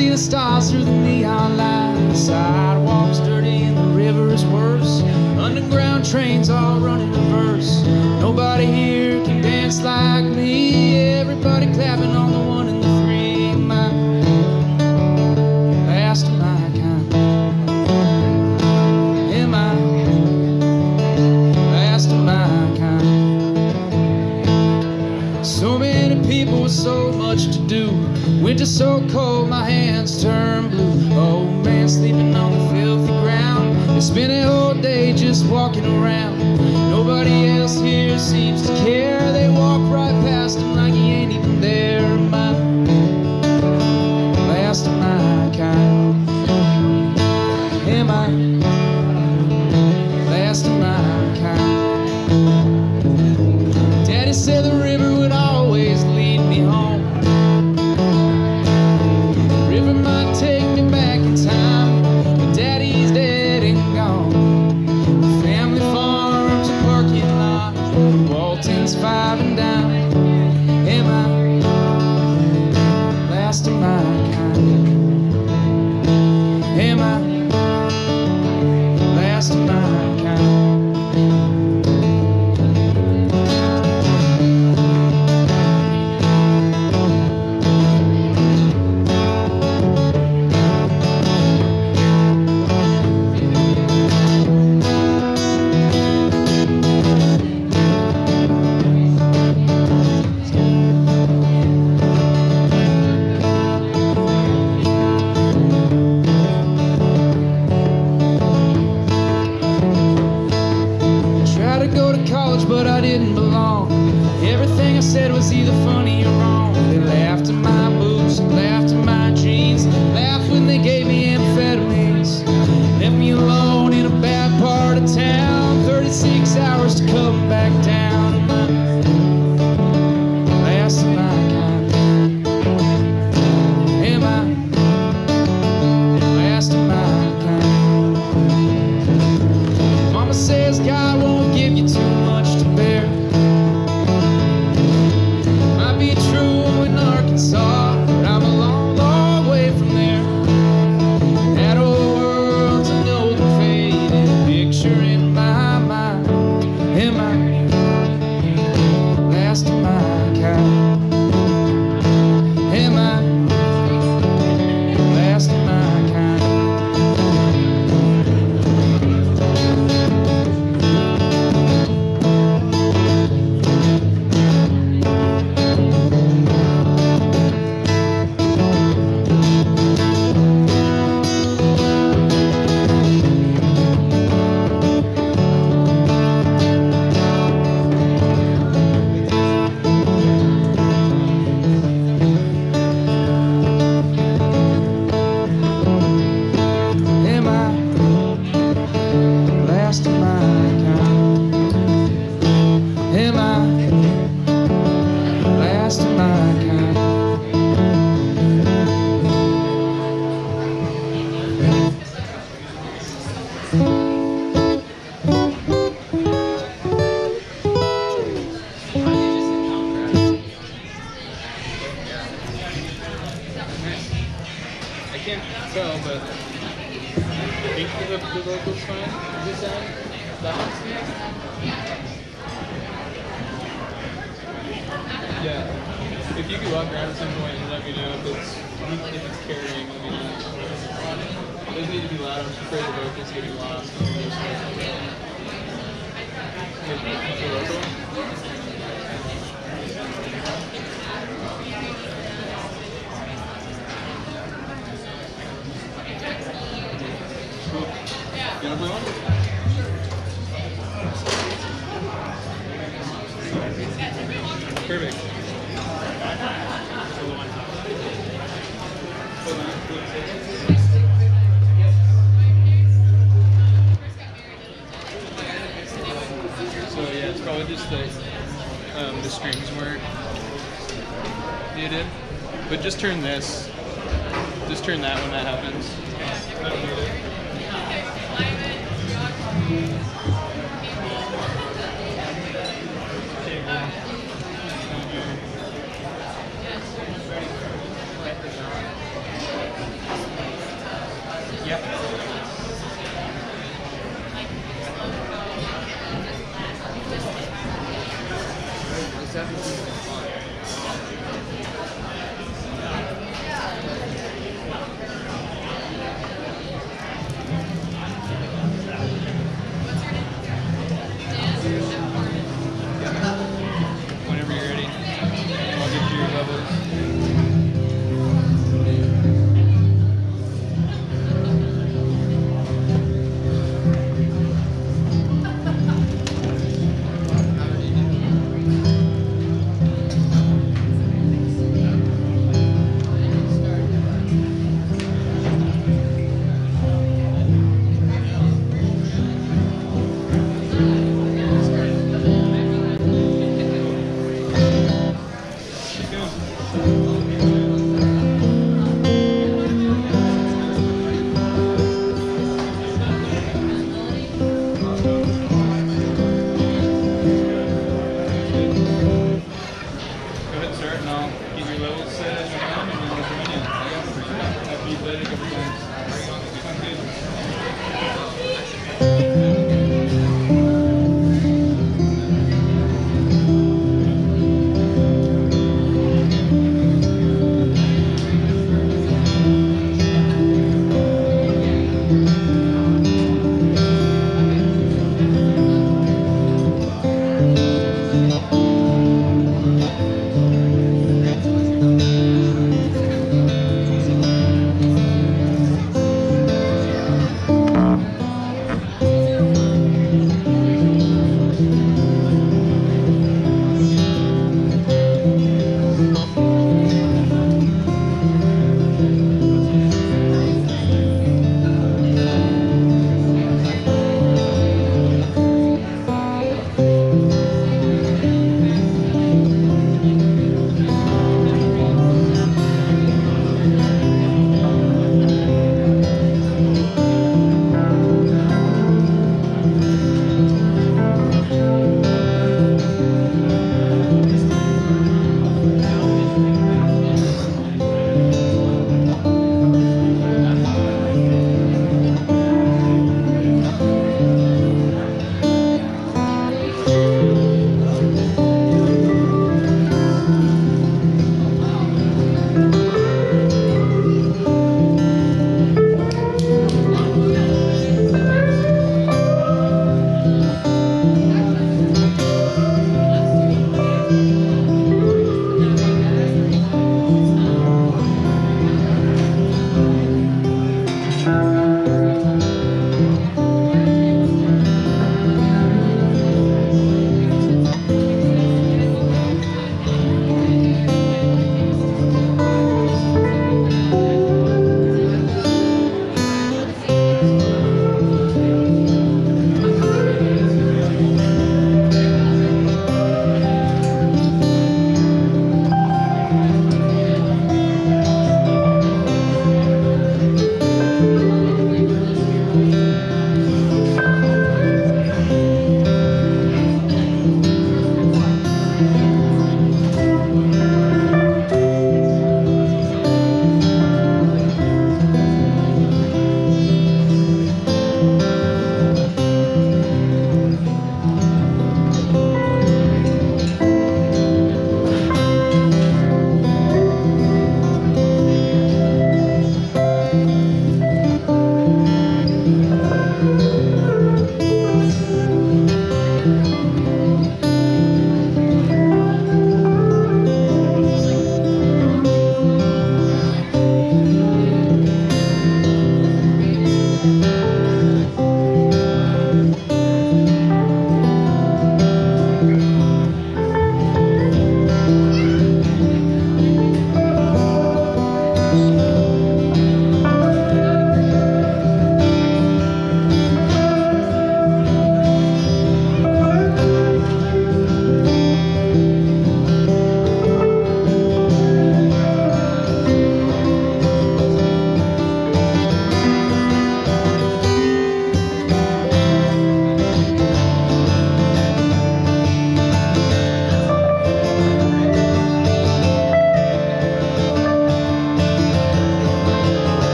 see the stars through the neon light. The sidewalk's dirty and the river is worse. Underground trains all run in reverse. Nobody here can dance like me. Everybody clapping on the one and the three. My last of my kind. Am I last of my kind? So many people with so much to do. Winter so cold, my hands turn blue. Old man sleeping on the filthy ground. They spend a whole day just walking around. Nobody else here seems to care. They walk right past him like he ain't even there. My last of my kind. Am I last of my kind? Daddy said the river would always lead me home. Take me back in time, but Daddy's dead and gone. Family farms, a parking lot, Walton's 5 and dime. Am I last of my kind? Am I last of my kind? But I didn't belong. Everything I said was either funny or wrong. They laughed at my boots, laughed at my jeans, laughed when they gave me amphetamines. Left me alone in a bad part of town. 36 hours to come back down. Last of my kind. Am I last of my kind? Mama says God won't give you too much to bear. Might be true in Arkansas, but I'm a long, long way from there. That old world's an old and faded picture in my mind. Am I last of my kind? Am I last of my kind? I can't tell, but I think the vocal's fine. This sound? That one? Yeah. If you could walk around at some point and let me know if it's carrying, let me know. It doesn't need to be loud. I'm just afraid the vocal's getting lost. You wanna play one? Perfect. So yeah, it's probably just the strings weren't muted. But just turn this. Just turn that when that happens. Unmute it. Whenever you're ready, I'll get you your levels.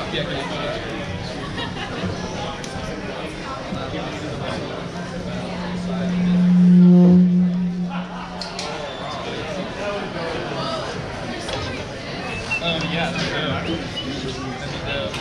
Yeah, can yeah, that'd be dope.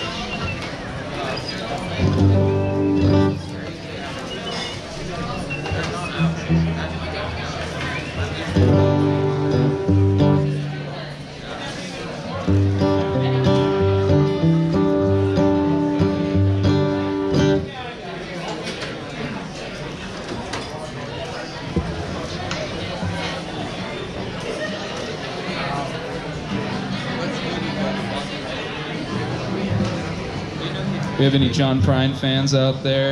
We have any John Prine fans out there?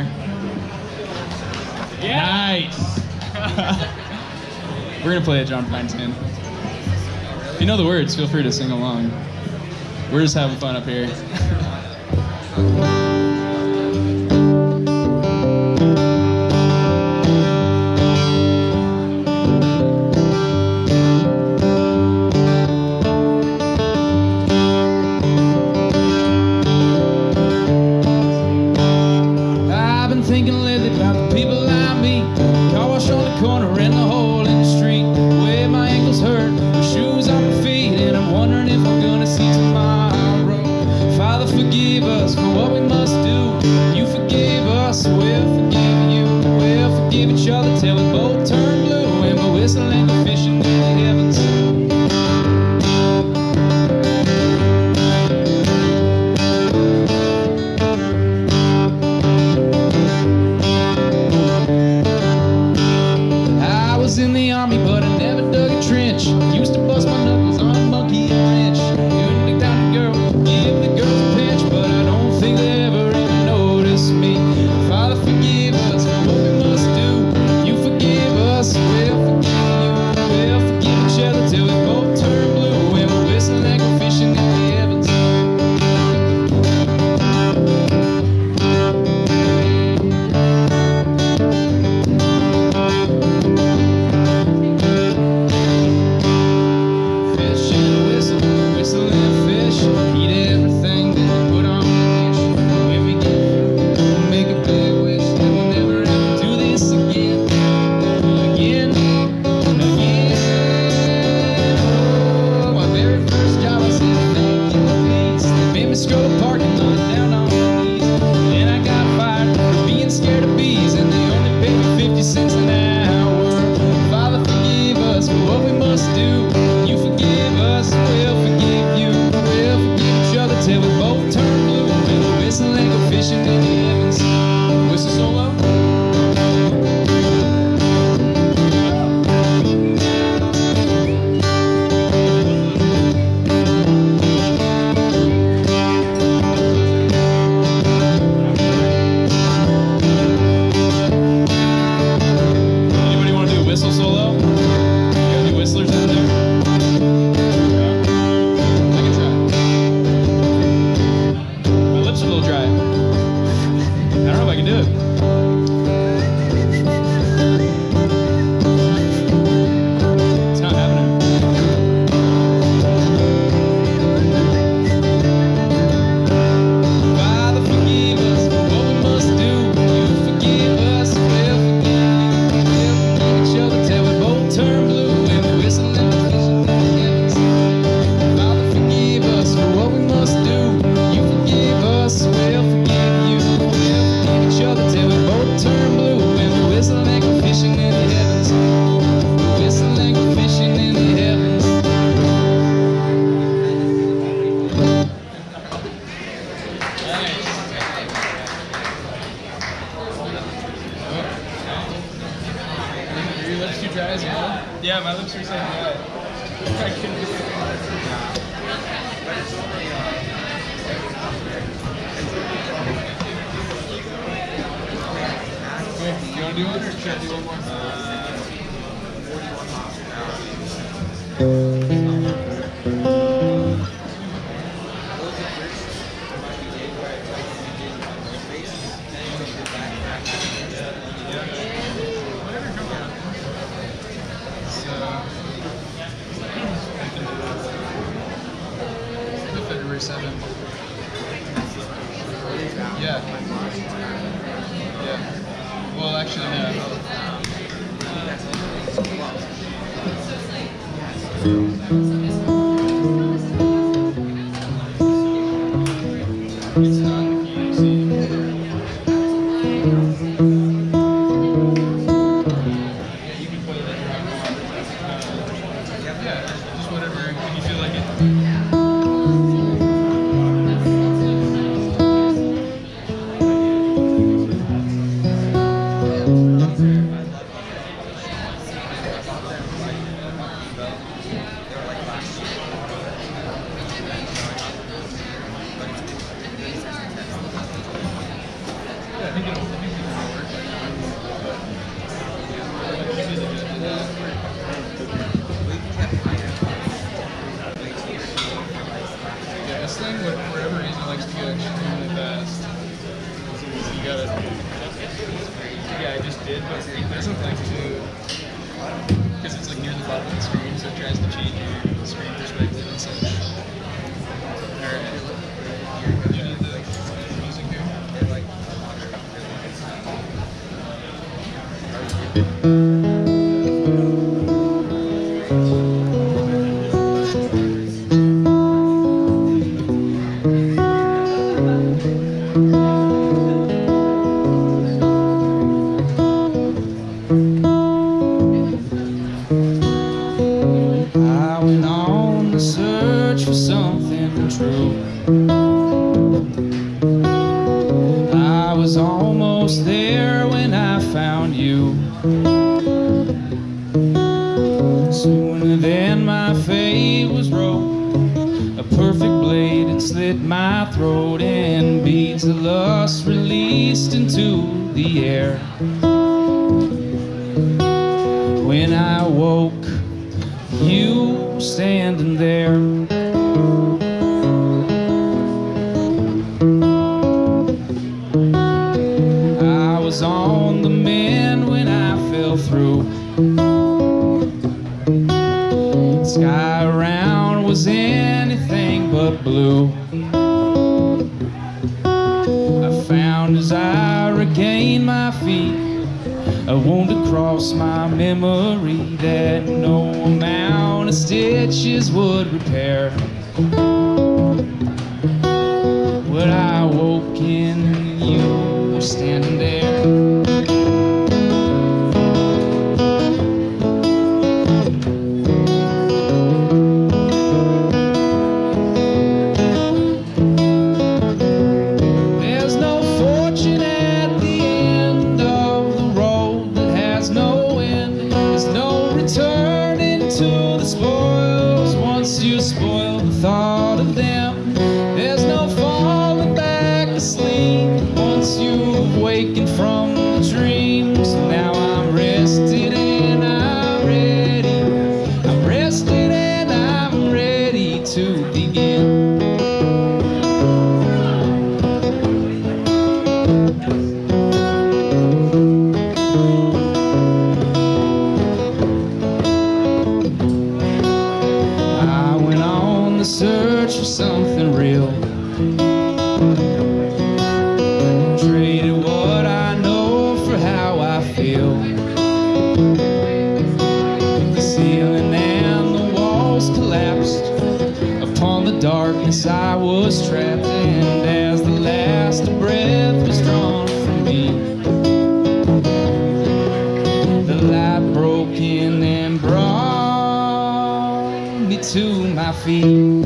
Yeah. Nice. We're gonna play a John Prine tune. If you know the words, feel free to sing along. We're just having fun up here. Thinking lately about the people I meet. Car wash on the corner and the hole in the street. Where my ankles hurt, the shoes on my feet, and I'm wondering if I'm gonna see tomorrow. Father, forgive us for what we must do. You forgave us, we'll forgive you. We'll forgive each other till we both turn blue, and we're whistling and fishing in the heavens. In the army, but I never dug a trench. Used to bust my knuckles on a monkey wrench. Couldn't look down the girl, give the girls a pinch, but I don't think they ever even noticed me. Father, forgive us for what we must do. You forgive us, we'll forgive you. We'll forgive each other till we both turn blue, and we're whistling like we're fishing in the heavens. Yeah, my lips are saying that. You want to do one or should I do one more? February 7th. Yeah. Yeah. Well, actually, no. It's not the key to see. Yeah, you can play that track. Yeah, just whatever. If you feel like it. Yeah, I think it'll work. Yeah, this thing, for whatever reason, likes to go extremely fast. You gotta. Yeah, I just did, but it doesn't like to. Because it's like near the bottom of the screen, so it tries to change your screen perspective and such. Alright. You need the music here? I went on the search for something true. I was almost there when I found you. Sooner than my fate was wrote, a perfect blade had slit my throat, and beads of lust released into the air. When I woke, you were standing there. I was on the mend when I fell through. The sky around was anything but blue. I found as I regained my feet a wound across my memory that no amount of stitches would repair. But I woke in and you were standing there. There's no fortune at the end of the road that has no end. There's no returning to the spoils once you spoil the thought of them. There's no falling back asleep once you've wakened from the dreams. Now I'm rested and I'm ready. I'm rested and I'm ready to begin. I went on the search for something real. Traded what I know for how I feel. The ceiling and the walls collapsed upon the darkness I was trapped in. As the last breath was drawn from me, the light broke in and brought me to my feet.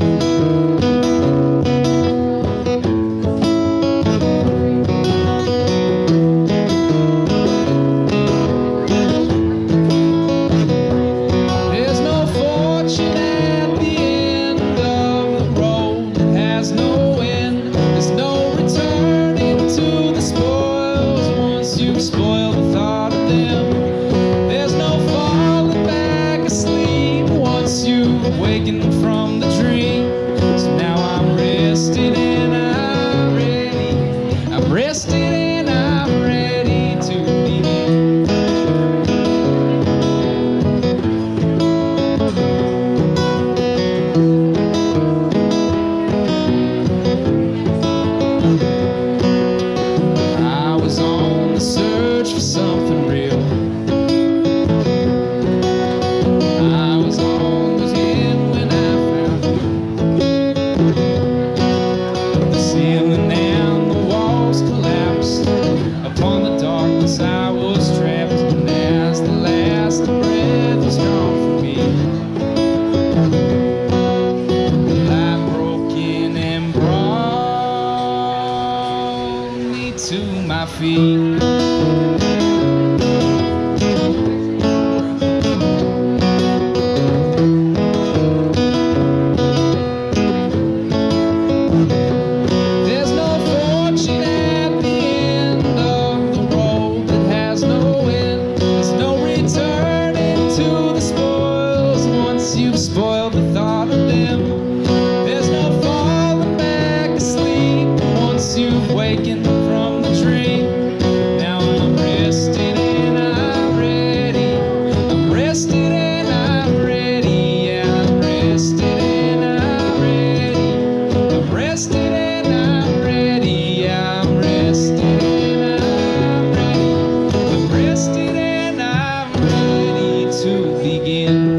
There's no fortune at the end of the road that has no end. There's no returning to the spoils once you've spoiled the thought of them. There's no falling back asleep once you've wakened from the dream. So now I'm rested and I'm ready. I'm rested and I'm ready to begin. once you've spoiled the thought of them, there's no falling back asleep once you've wakened from the dream. Now I'm rested and I'm ready. I'm rested and I'm ready. Yeah, I'm rested and I'm ready. I'm rested and I'm ready. Yeah, I'm rested and I'm ready. I'm rested and I'm ready to begin.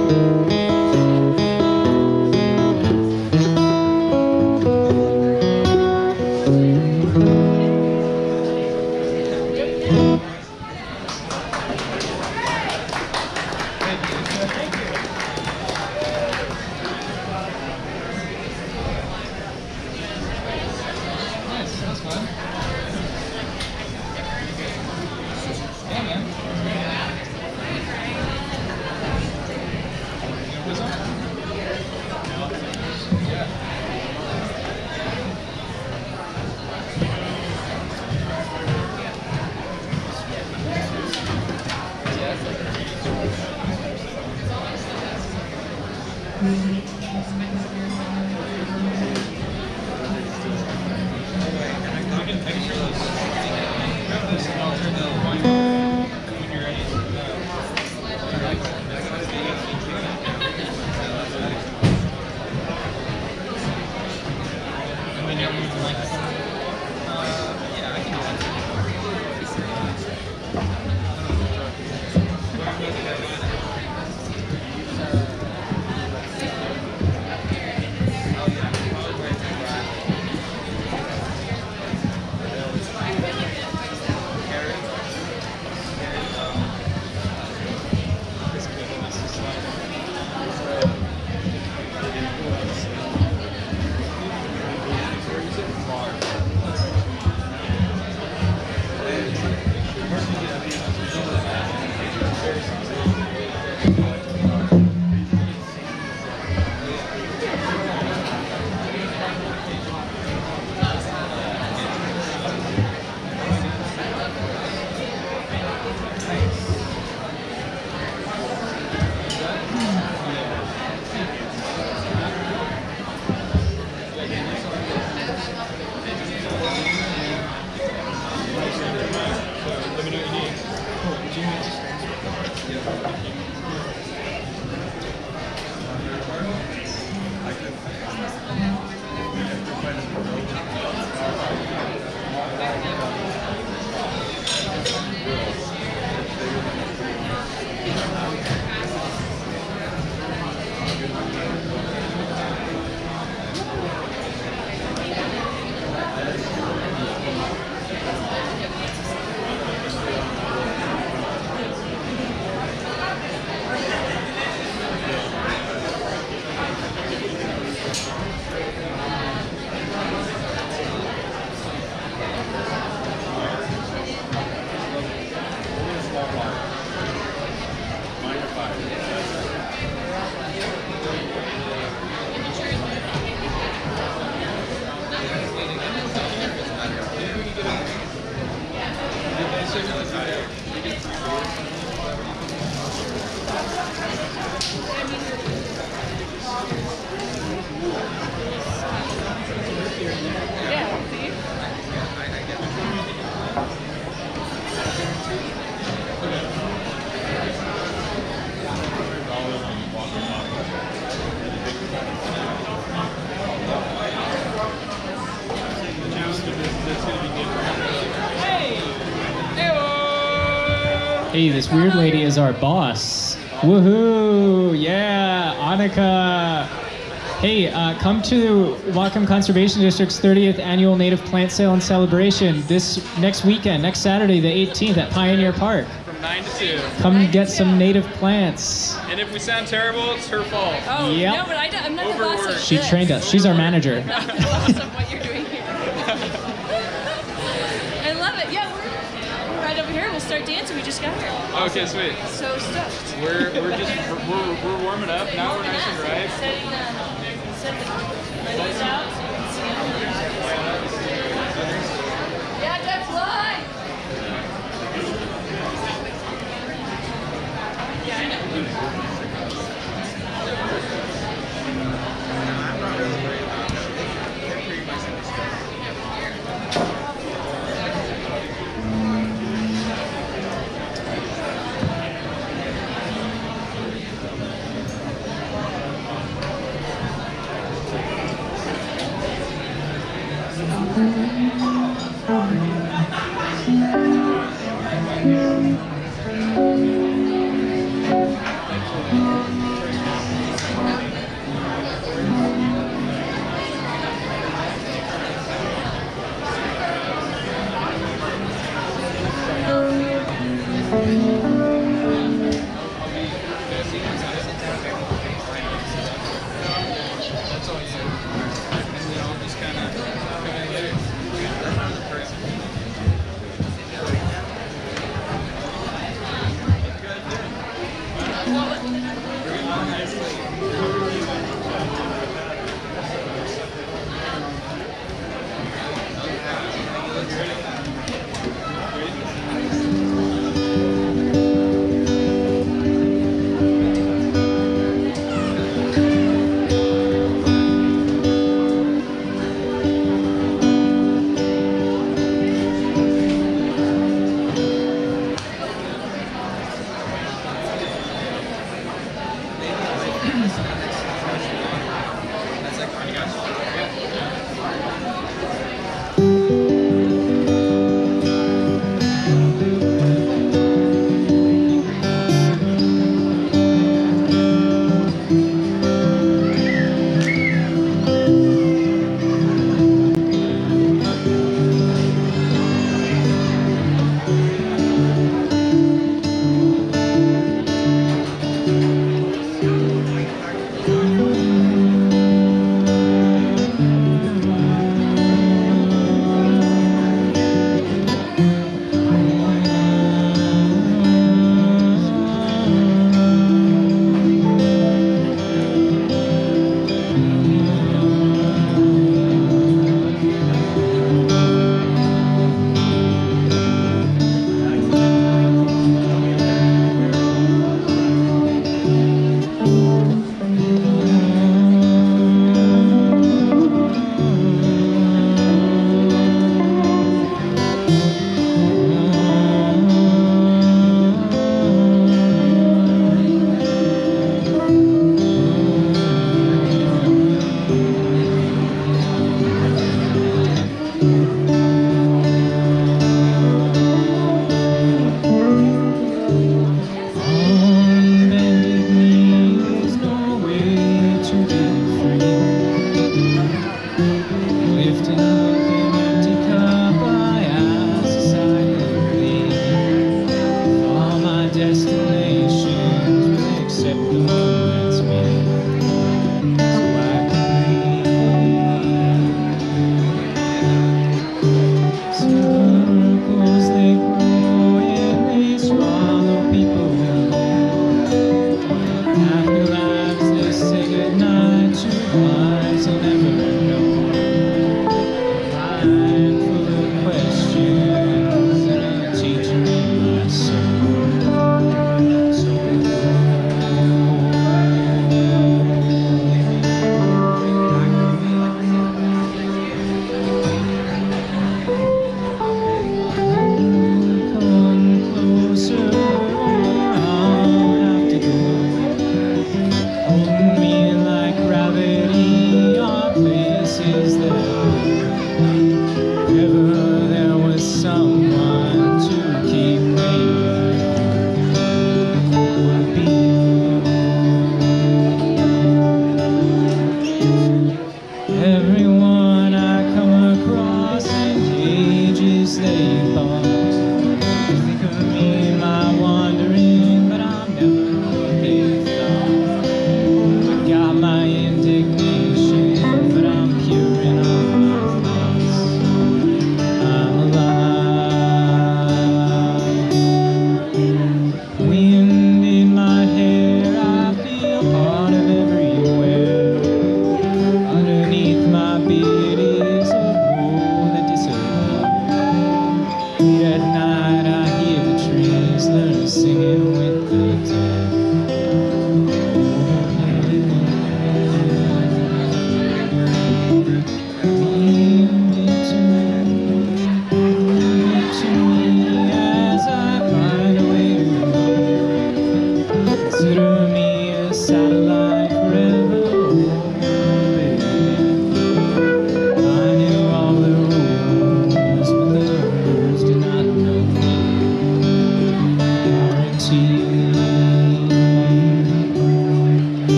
Hey, this weird lady is our boss. Woohoo! Yeah, Annika. Hey, come to Whatcom Conservation District's 30th Annual Native Plant Sale and Celebration this next weekend, next Saturday, the 18th at Pioneer Park. From 9 to 2. Come get some native plants. And if we sound terrible, it's her fault. Oh, Yep. no, but I'm not the boss of She this. trained us. She's our manager. I'm not the boss of what you're doing here. I love it. Yeah, we're right over here. We'll start dancing. We just got here. Okay, sweet. So stoked. We're warming up. Now we're nice and right. Setting the lights out so you can see them. Yeah, that's live. Yeah, I know.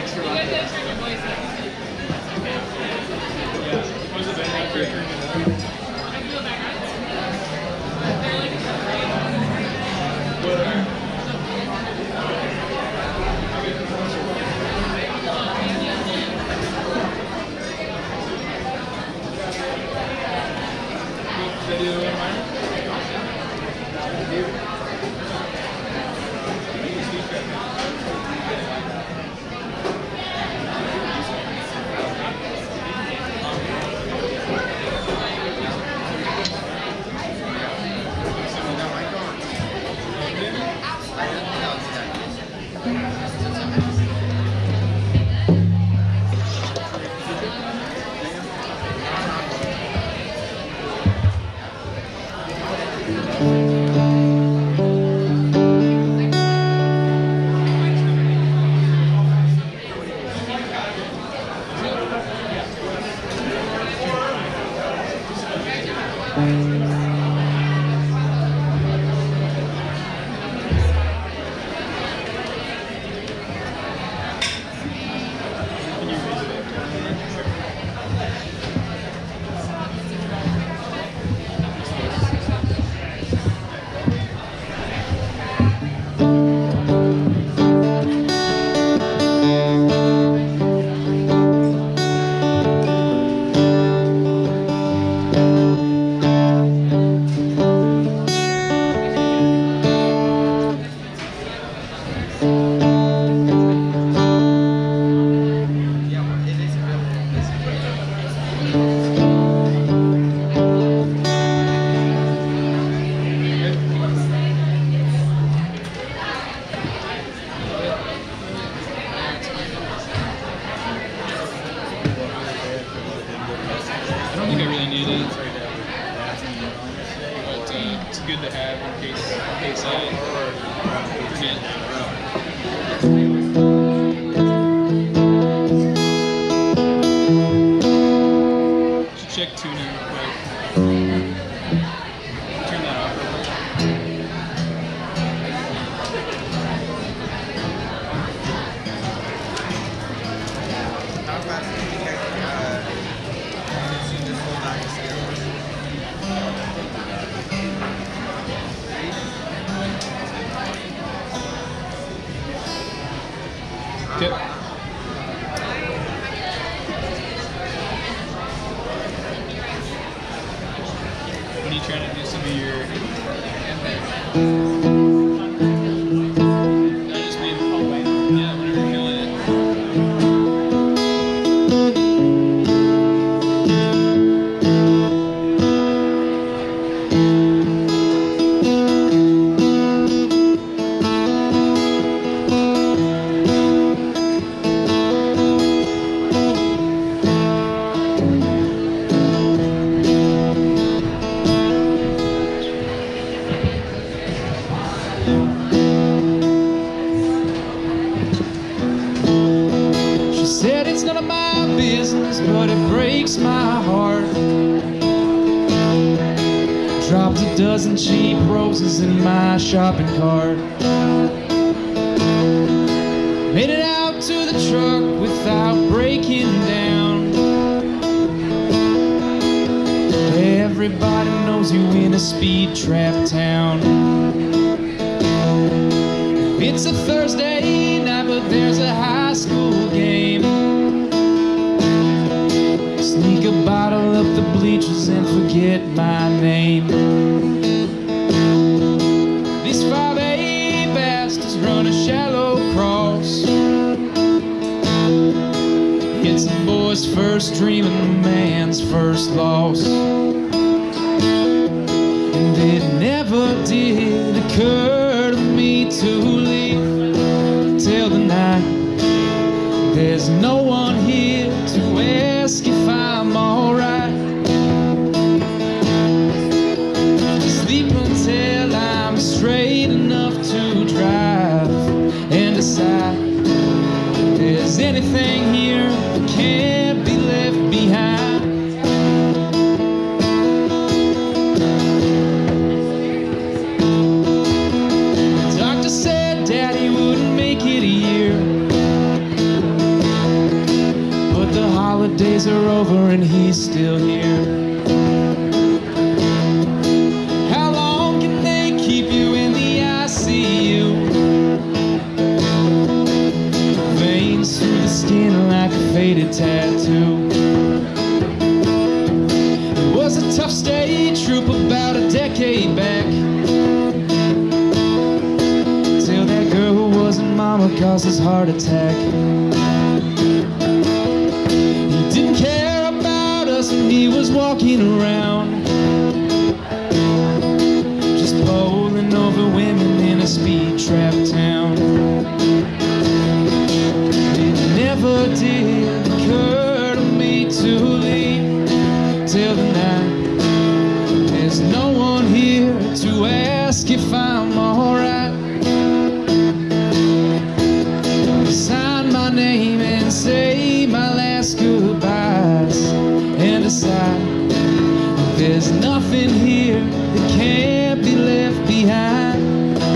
Was it better after I turned it up? Good to have in case I forget. Should check tuning real quick. Turn that off real quick. How fast do you guys this whole night? Okay. When are you trying to do some of your... I just made yeah, whenever you're feeling it. She said it's none of my business, but it breaks my heart. Dropped a dozen cheap roses in my shopping cart. Made it out to the truck without breaking down. Everybody knows you in a speed trap town. It's a Thursday night, but there's a high school game. Sneak a bottle up the bleachers and forget my name. These 5A bastards run a shallow cross. It's a boy's first dream and a man's first loss. And it never did occur to me to leave till the night. There's no one here to ask if I'm alright. Sleep until I'm straight enough to drive and decide if there's anything here that can't be left behind. The doctor said Daddy wouldn't make it a year. holidays are over and he's still here. How long can they keep you in the ICU? Veins through the skin like a faded tattoo. It was a tough stage troop about a decade back, till that girl who wasn't mama caused his heart attack. He didn't care about us when he was walking around, just pulling over women in a speed trap town. It never did occur to me to leave till the night. There's no one here to ask if I'm alright. Sign my name and say my last goodbyes, and decide there's nothing here that can't be left behind.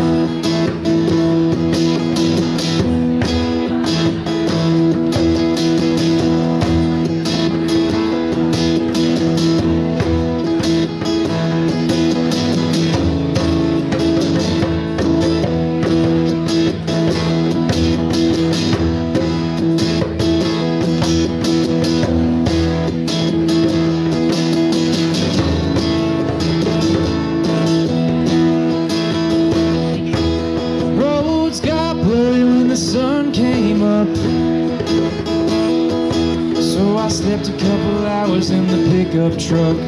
I slept a couple hours in the pickup truck,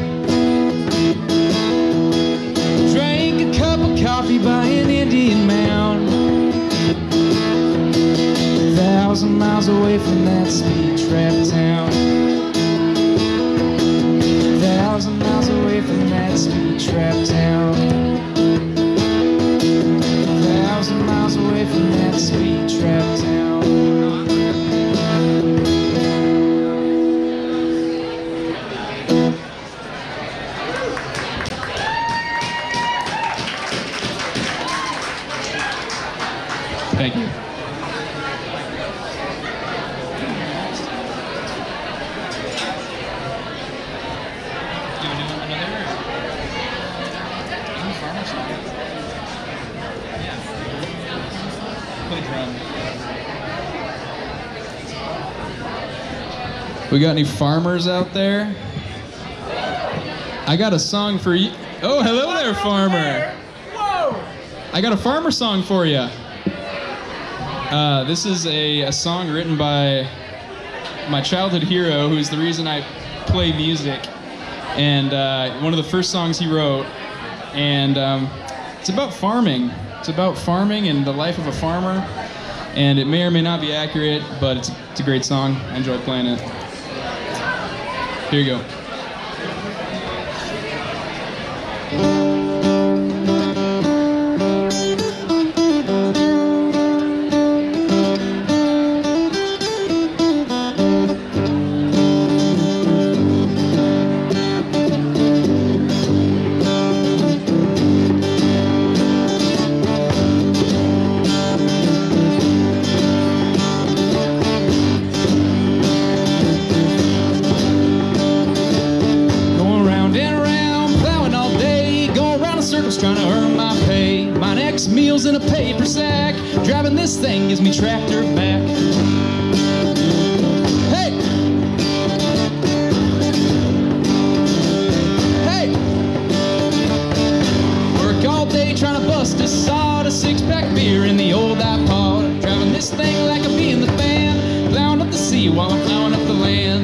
drank a cup of coffee by an Indian mound, 1,000 miles away from that speed trap town, 1,000 miles away from that speed trap town, 1,000 miles away from that speed trap town. Thank you. We got any farmers out there? I got a song for you. Oh, hello there, farmer. Whoa! I got a farmer song for you. This is a song written by my childhood hero, who's the reason I play music, and one of the first songs he wrote. And it's about farming. It's about farming and the life of a farmer. And it may or may not be accurate, but it's a great song. I enjoy playing it. Here you go. Trying to earn my pay. My next meal's in a paper sack. Driving this thing gives me tractor back. Hey! Hey! Work all day trying to bust a sod, a six-pack beer in the old iPod. Driving this thing like a bee in the band, plowing up the sea while I'm plowing up the land.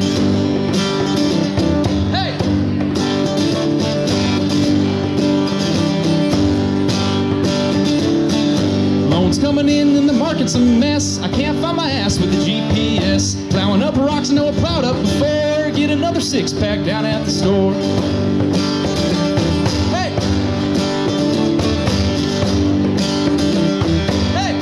Coming in and the market's a mess. I can't find my ass with the GPS. Plowing up rocks I know I plowed up before. Get another six-pack down at the store. Hey! Hey!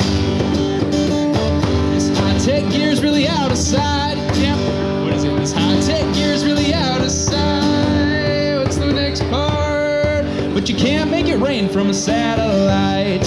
This high-tech gear's really out of sight. Yeah. What is it? This high-tech gear's really out of sight. What's the next part? But you can't make it rain from a satellite.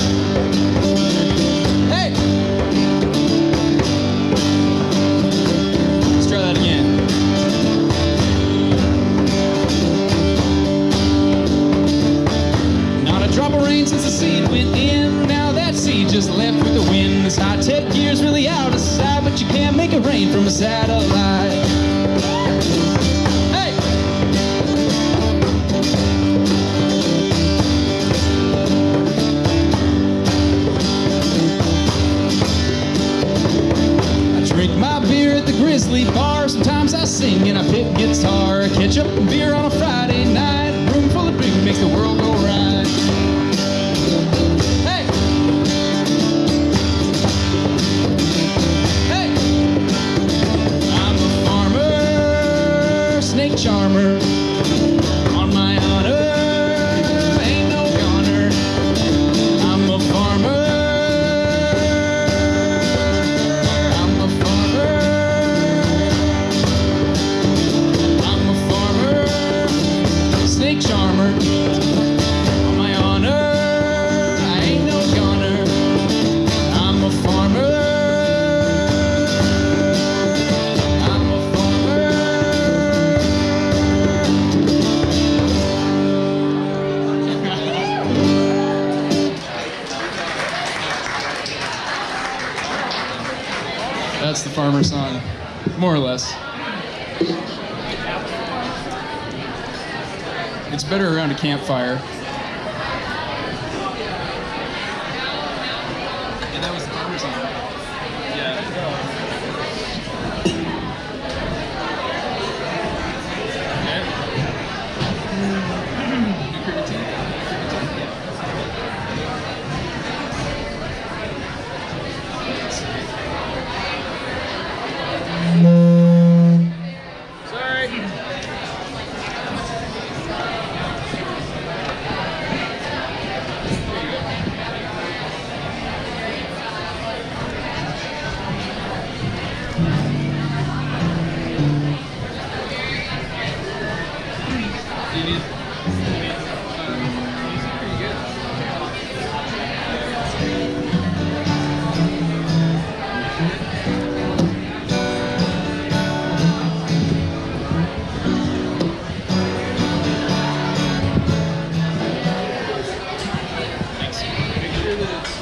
the rain from a satellite. Hey! I drink my beer at the Grizzly Bar. Sometimes I sing and I pick guitar. Ketchup and beer on a Friday night. A room full of beer makes the world go right. Hey! Hey! I'm a farmer, snake charmer. On my honor, ain't no goner. I'm a farmer. I'm a farmer. I'm a farmer, snake charmer. On my honor, I ain't no goner. I'm a farmer. I'm a farmer. That's the farmer song, more or less. It's better around a campfire. Yeah, that was the farmer song. Sorry. You need, these are pretty good. Thanks. Make sure that it's,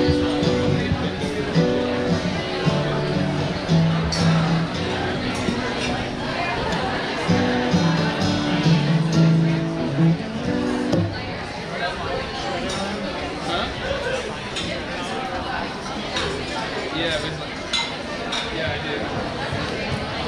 Huh? Yeah, but yeah, I do.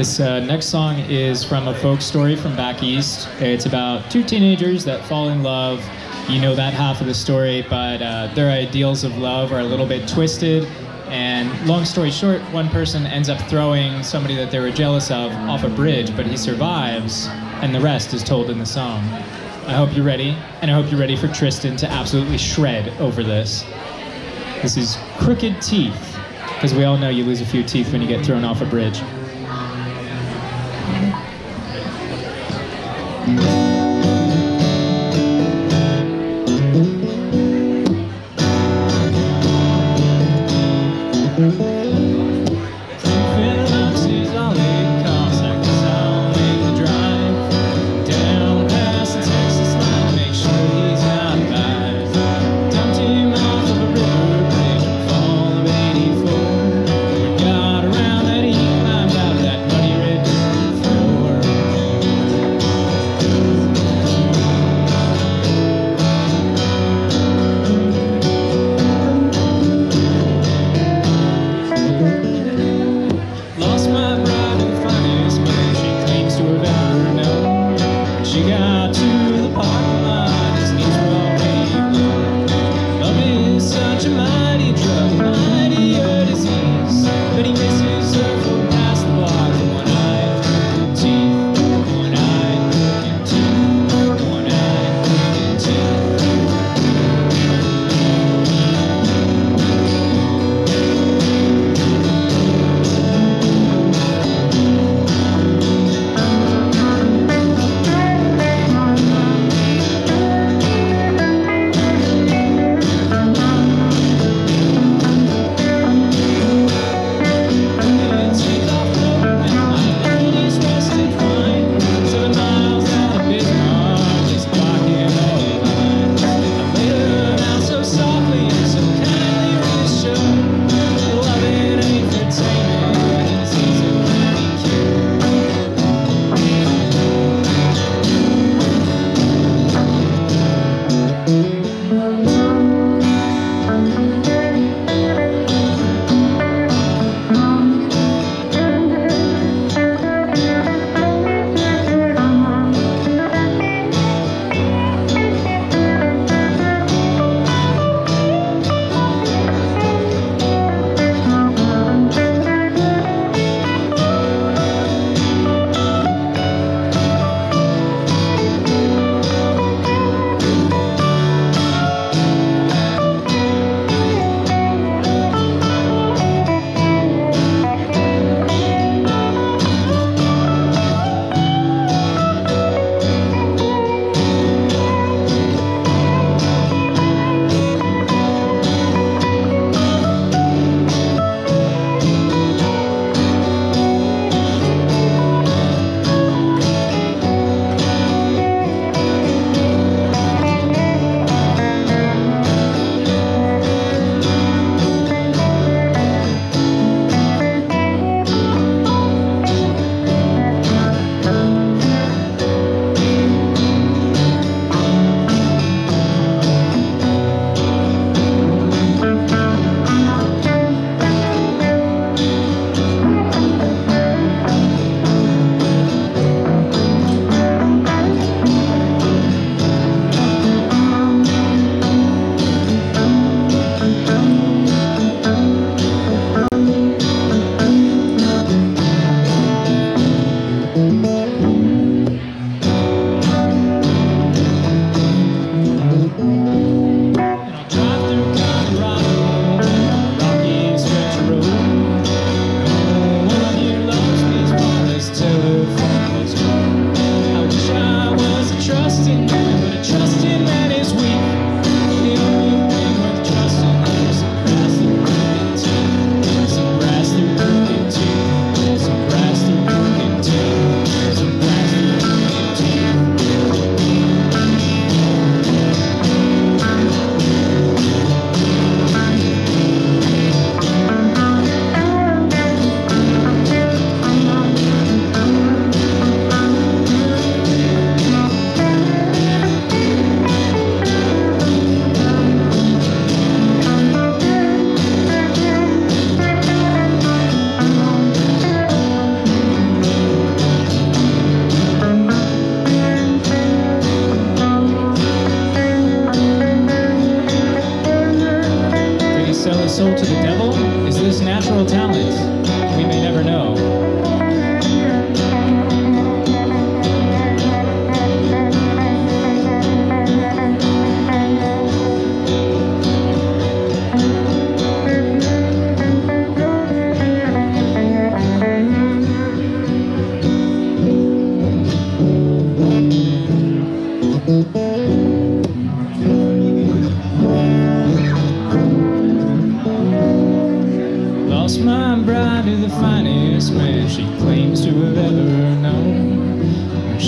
This next song is from a folk story from back east. It's about two teenagers that fall in love. You know that half of the story, but their ideals of love are a little bit twisted. And long story short, one person ends up throwing somebody that they were jealous of off a bridge, but he survives, and the rest is told in the song. I hope you're ready, and I hope you're ready for Tristan to absolutely shred over this. This is Crooked Teeth, because we all know you lose a few teeth when you get thrown off a bridge.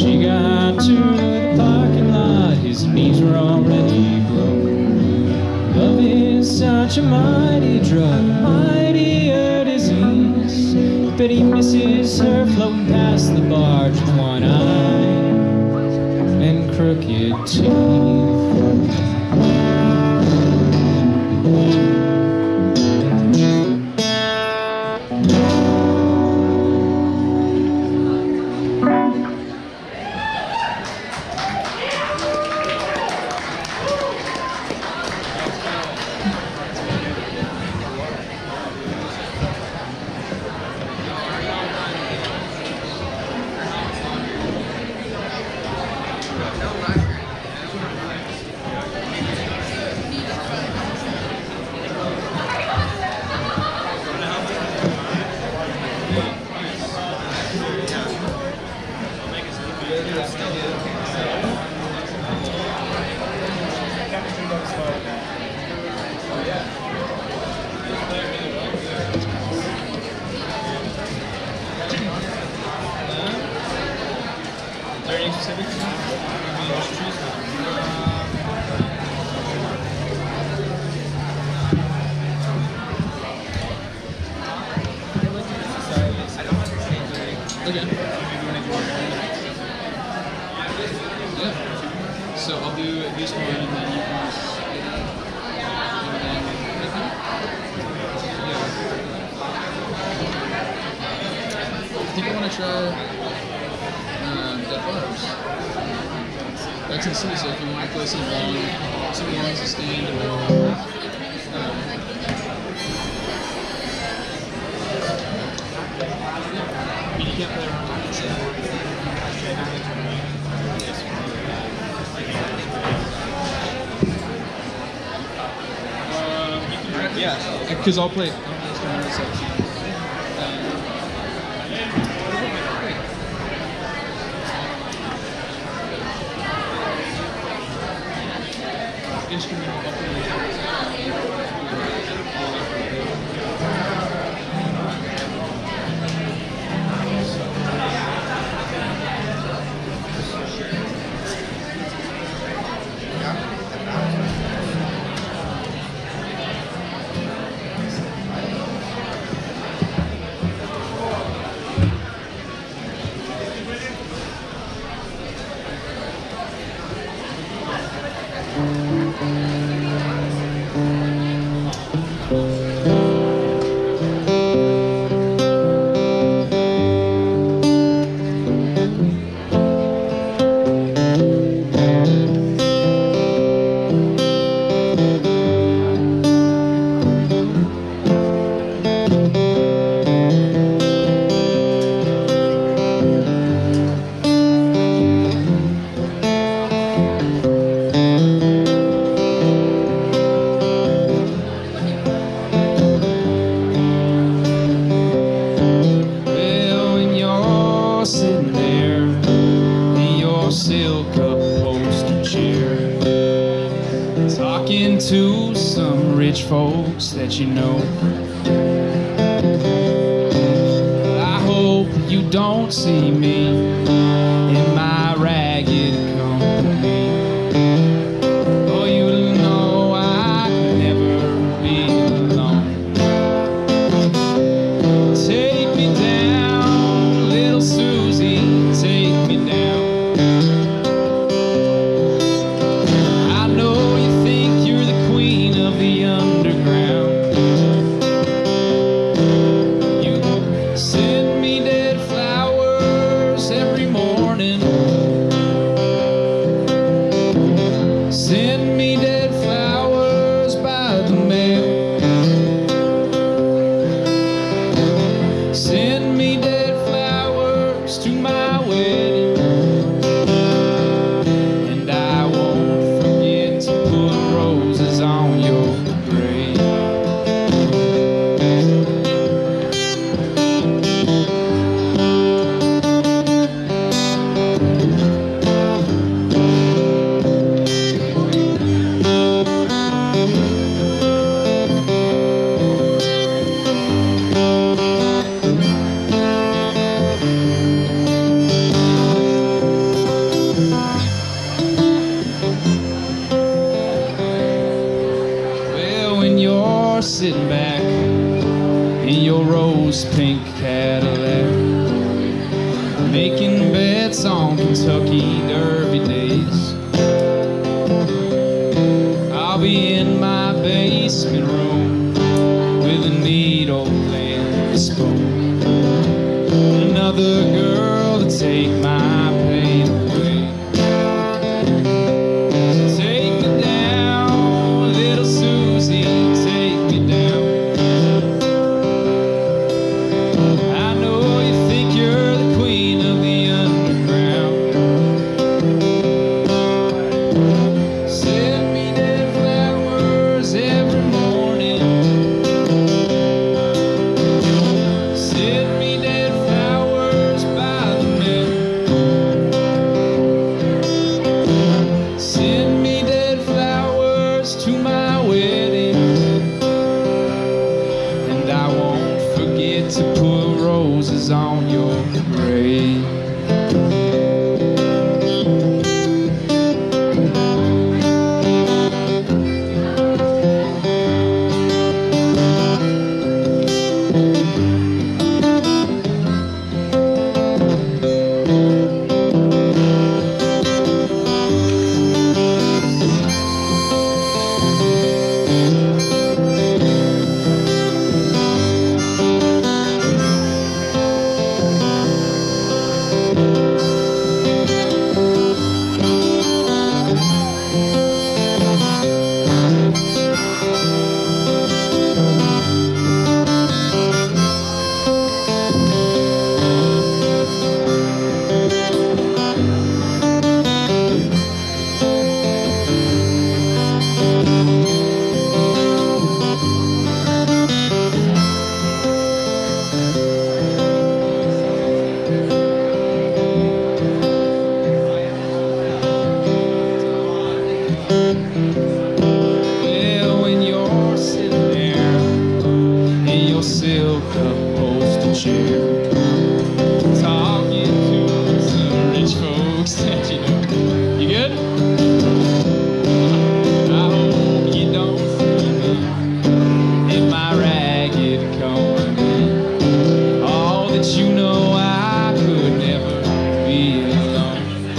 she got to the parking lot, his knees were already blown. Love is such a mighty drug, mightier disease. But he misses her floating past the barge with one eye and crooked teeth. Okay. Yeah. So I'll do this one and then you can just I think I want to try Dead Flowers. That's in Cedar, so if you want to play some songs to stand or you can't play around with it. Yeah, because I'll play instrumental section. Instrumental. To some rich folks that you know, I hope you don't see me in my ragged company. Oh, you'll know I can never be alone. Take me down, little Susie, take me down. Send me dead flowers every loose pink Cadillac, making bets on Kentucky Derby days. I'll be in my basement room with a needle and a spoon, another girl to take my pain away. Take me down, little Susie, take me down. I know you think you're the queen of the underground. Send me dead flowers every morning. Send me dead flowers by the mill. Send me dead flowers to my wedding, and I won't forget to put roses on your grave. Well, when you're sitting there in your silk upholstered chair, talking to some rich folks that you know. You good? I hope you don't see me in my ragged coat. All that you know, I could never be alone.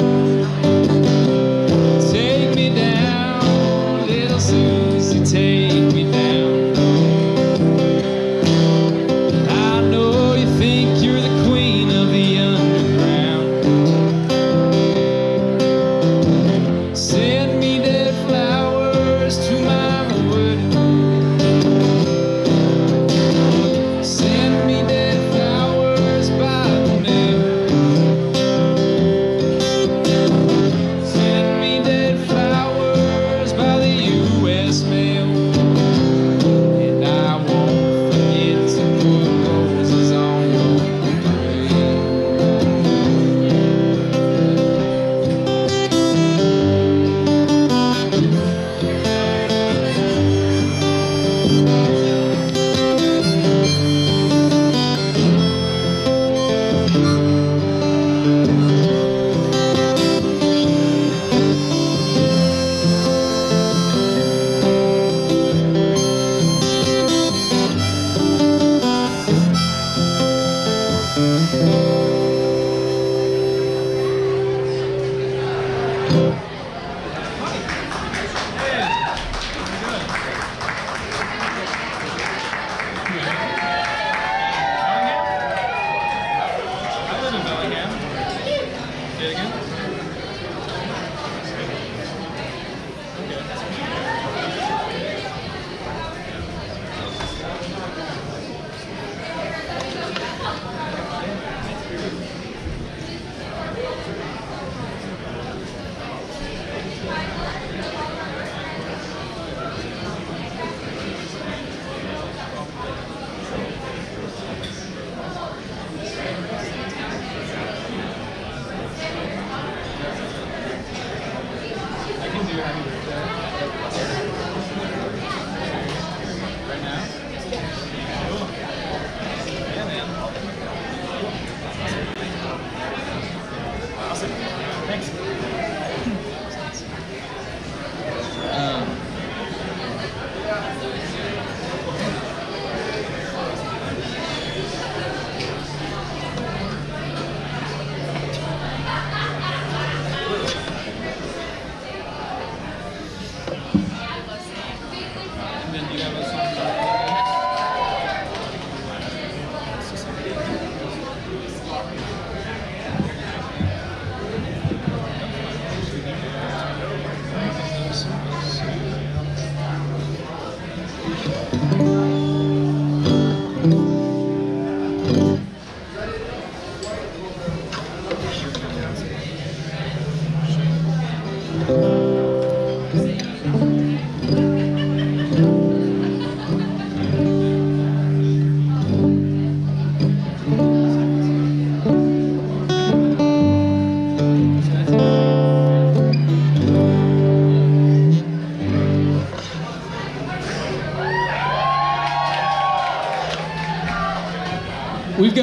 Take me down, little Susie, take me down. I know you think you're the queen of the underground. Send me dead flowers to my wedding. Send me dead flowers by the mill. Send me dead flowers by the U.S. mail, and I won't forget to put roses on your grave. I live in Bellingham. Say it again. I can do happy birthday. Right now? Cool. Yeah, man. Awesome. Thanks.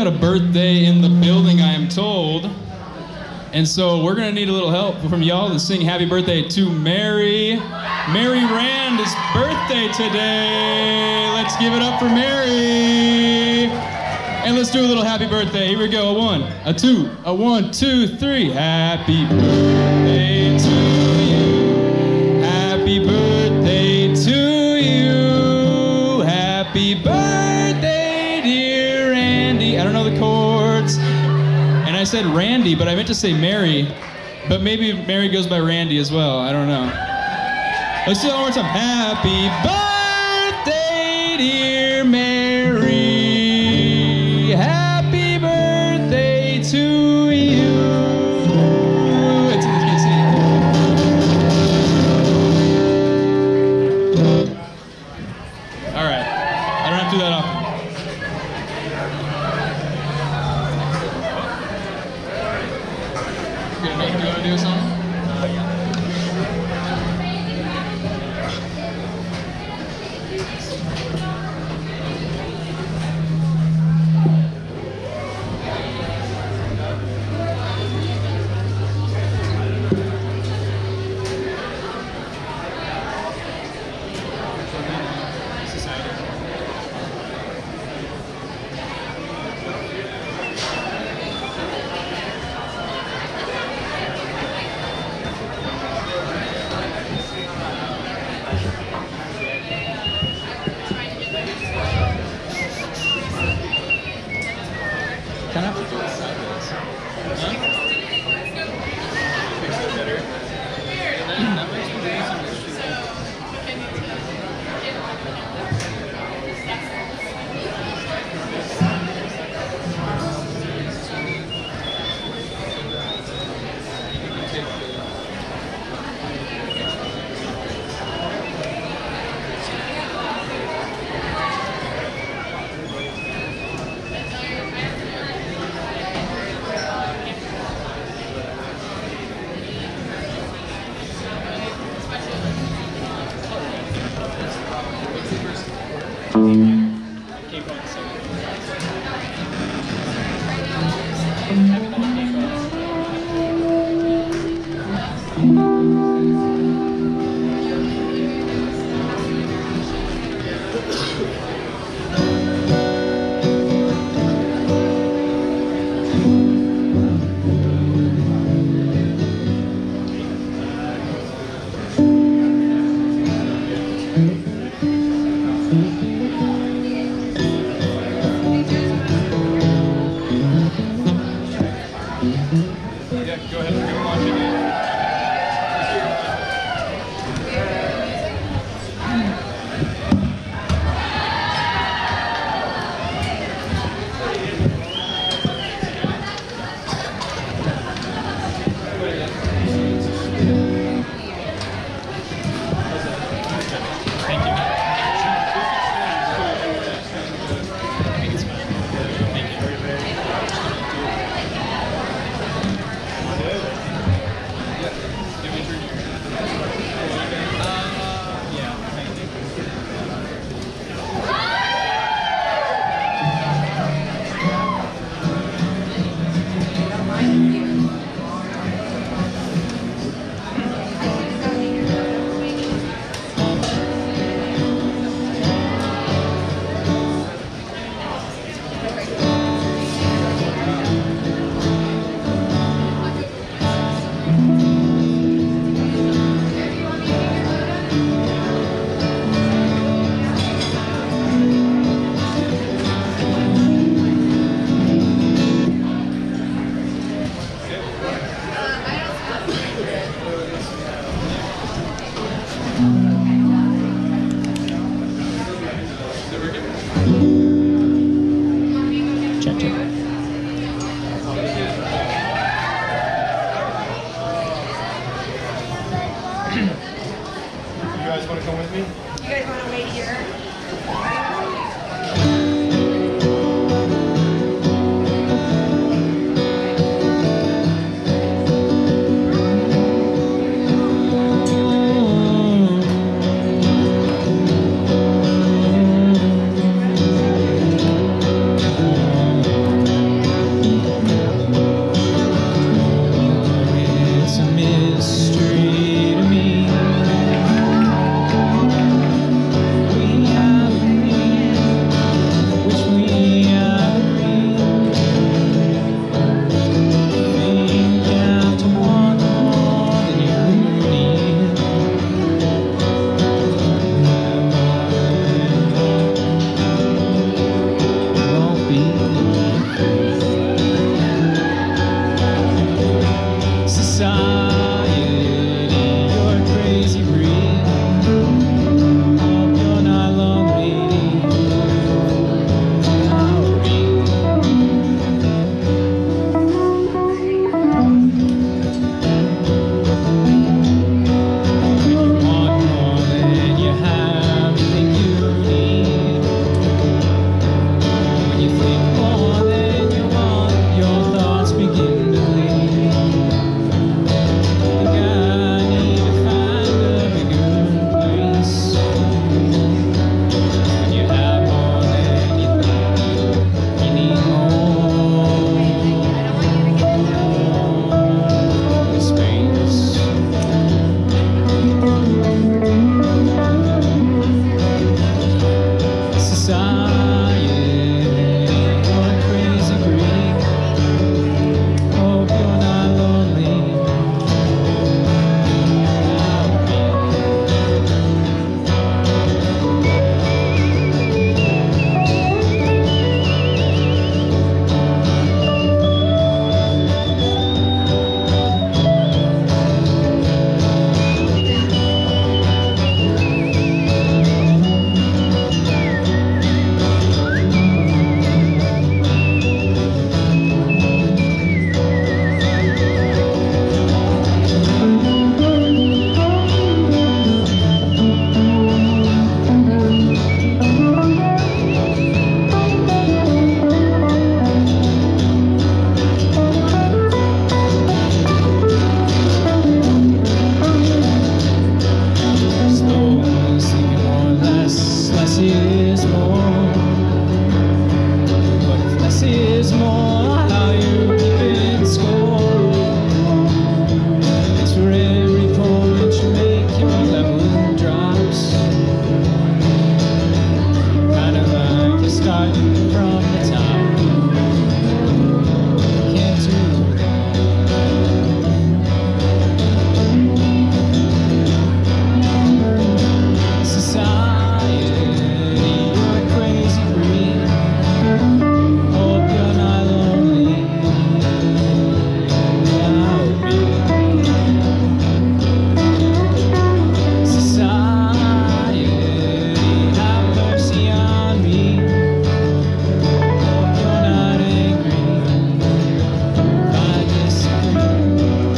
got a birthday in the building, I am told. And so we're gonna need a little help from y'all to sing happy birthday to Mary. Mary Rand's birthday today. Let's give it up for Mary. And let's do a little happy birthday. Here we go. A 1, a 2, a 1, 2, 3. Happy birthday to you. Happy birthday to you. Happy birthday, dear Randy. I don't know the chords. And I said Randy, but I meant to say Mary. But maybe Mary goes by Randy as well. I don't know. Let's do that one more time. Happy birthday, dear Mary. Happy birthday to you. It's all right. I don't have to do that often. You want to do a song? Kind of have to do it sideways. Huh? Fix it better. That makes me do some you're crazy breed. Hope you're not lonely. I'll read. When you want more than you have, you think you need. When you think more than you want, your thoughts begin to bleed. Think I need to find a bigger place. When you have more than you think, you need more space. Society, you're a crazy breed. Hope you're not lonely. I'll be. Stones thinking more or less is more. But if less is more, how you keeping score? It's for every point you make, your level drops. Kind of like you're starting from the top. Can't do that. Society, you're a crazy breed. Hope you're not lonely. I'll be. Society, have mercy on me. Hope you're not angry if I disagree.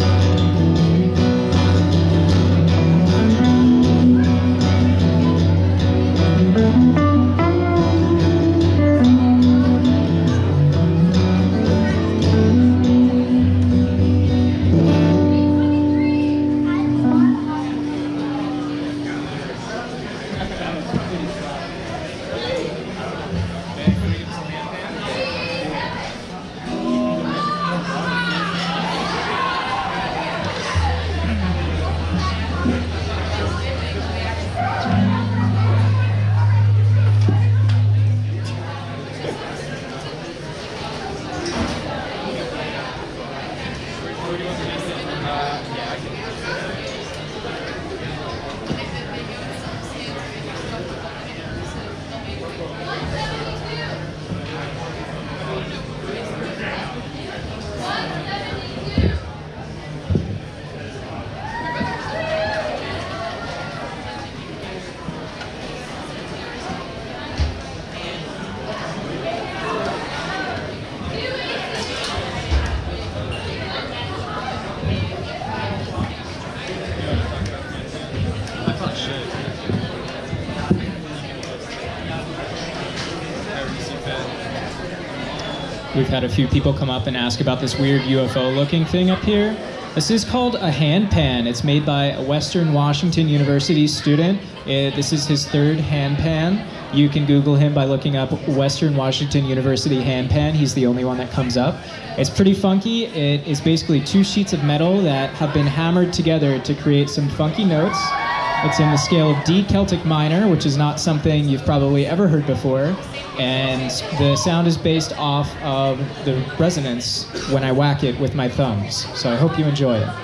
We've had a few people come up and ask about this weird UFO-looking thing up here. This is called a hand pan. It's made by a Western Washington University student. This is his third hand pan. You can Google him by looking up Western Washington University hand pan. He's the only one that comes up. It's pretty funky. It is basically two sheets of metal that have been hammered together to create some funky notes. It's in the scale of D Celtic minor, which is not something you've probably ever heard before. And the sound is based off of the resonance when I whack it with my thumbs. So I hope you enjoy it.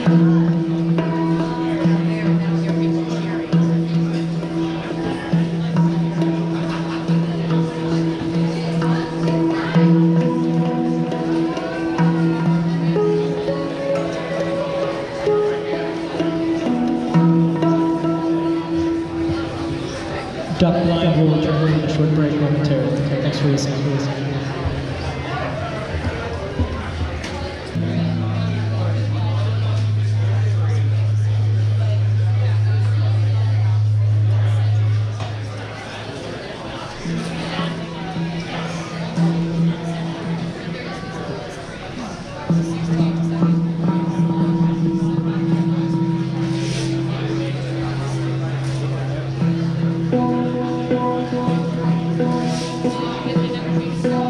Duck Blind will return from a short break momentarily. Thanks for listening. Thank you.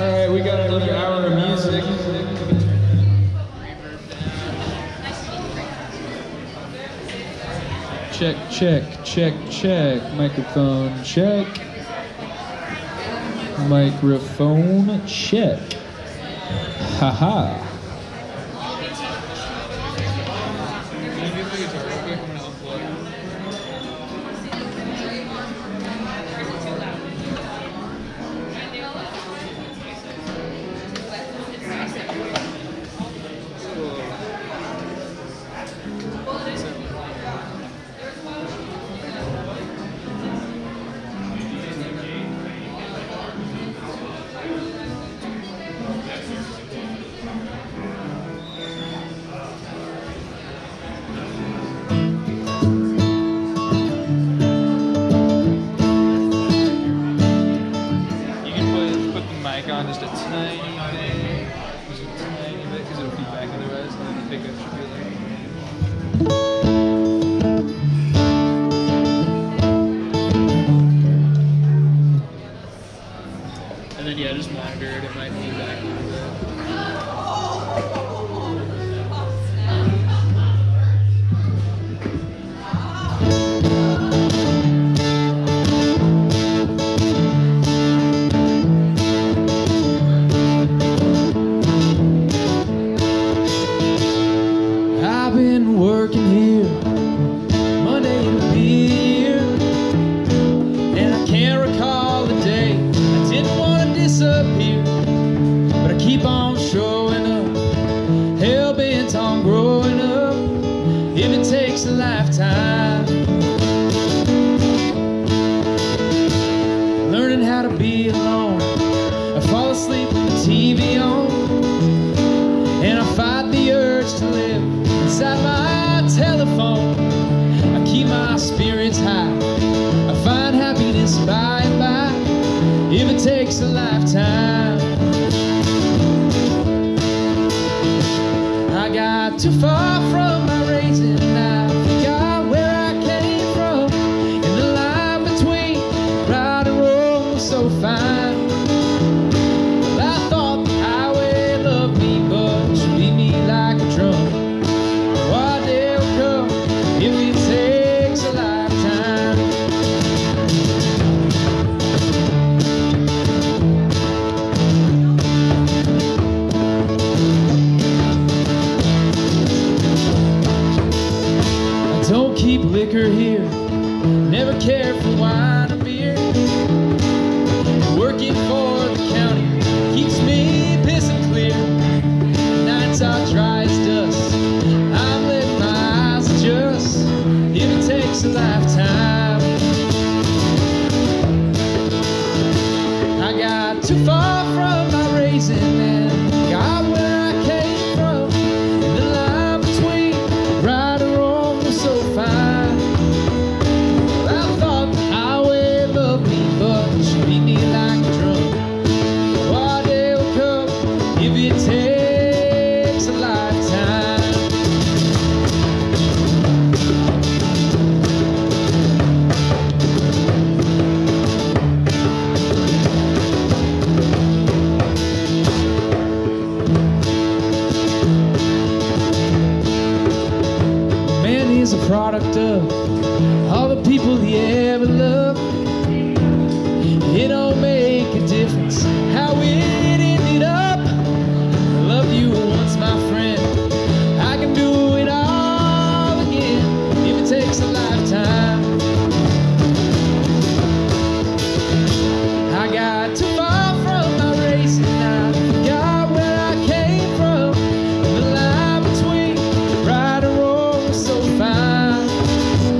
Alright, we got another hour of music. Check, check, check, check. Microphone check. Microphone check. Haha. On just a tiny bit, because it'll feedback otherwise, and then the pickup should be there. And then yeah, just monitor it. It might feedback a little bit. Working here, Monday it'll be here, and I can't recall the day I didn't want to disappear, but I keep on showing up, hell-bent on growing up, if it takes a lifetime. Learning how to be alone, I fall asleep with the TV on, and I fight the urge to live inside my telephone. I keep my spirits high, I find happiness by and by, if it takes a lifetime. I got too far from my raising, I forgot where I came from, and the line between right and wrong was so fine. Well, I thought the highway loved me, but she beat me like a drum. If it takes a lifetime. I don't keep liquor here, never care for wine or beer. Working for the county keeps me pissing clear. Nights are dry as dust, I'm letting my eyes adjust, if it takes a lifetime. I got too far from my raising and got where I came from, and the line between right and wrong was so fine. Well, I thought the highway loved me, but she beat me like a drum. One day will come if it takes a lifetime. Is a product of all the people he ever loved. It don't make a difference how it ended up. I loved you once, my friend, I can do it all again, if it takes a lifetime. I got too far from my race and I forgot where I came from, the line between right and wrong was so fine.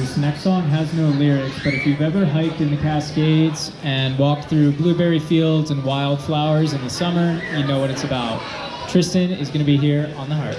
This next song has no lyrics, but if you've ever hiked in the Cascades and walked through blueberry fields and wildflowers in the summer, you know what it's about. Tristan is going to be here on the harp.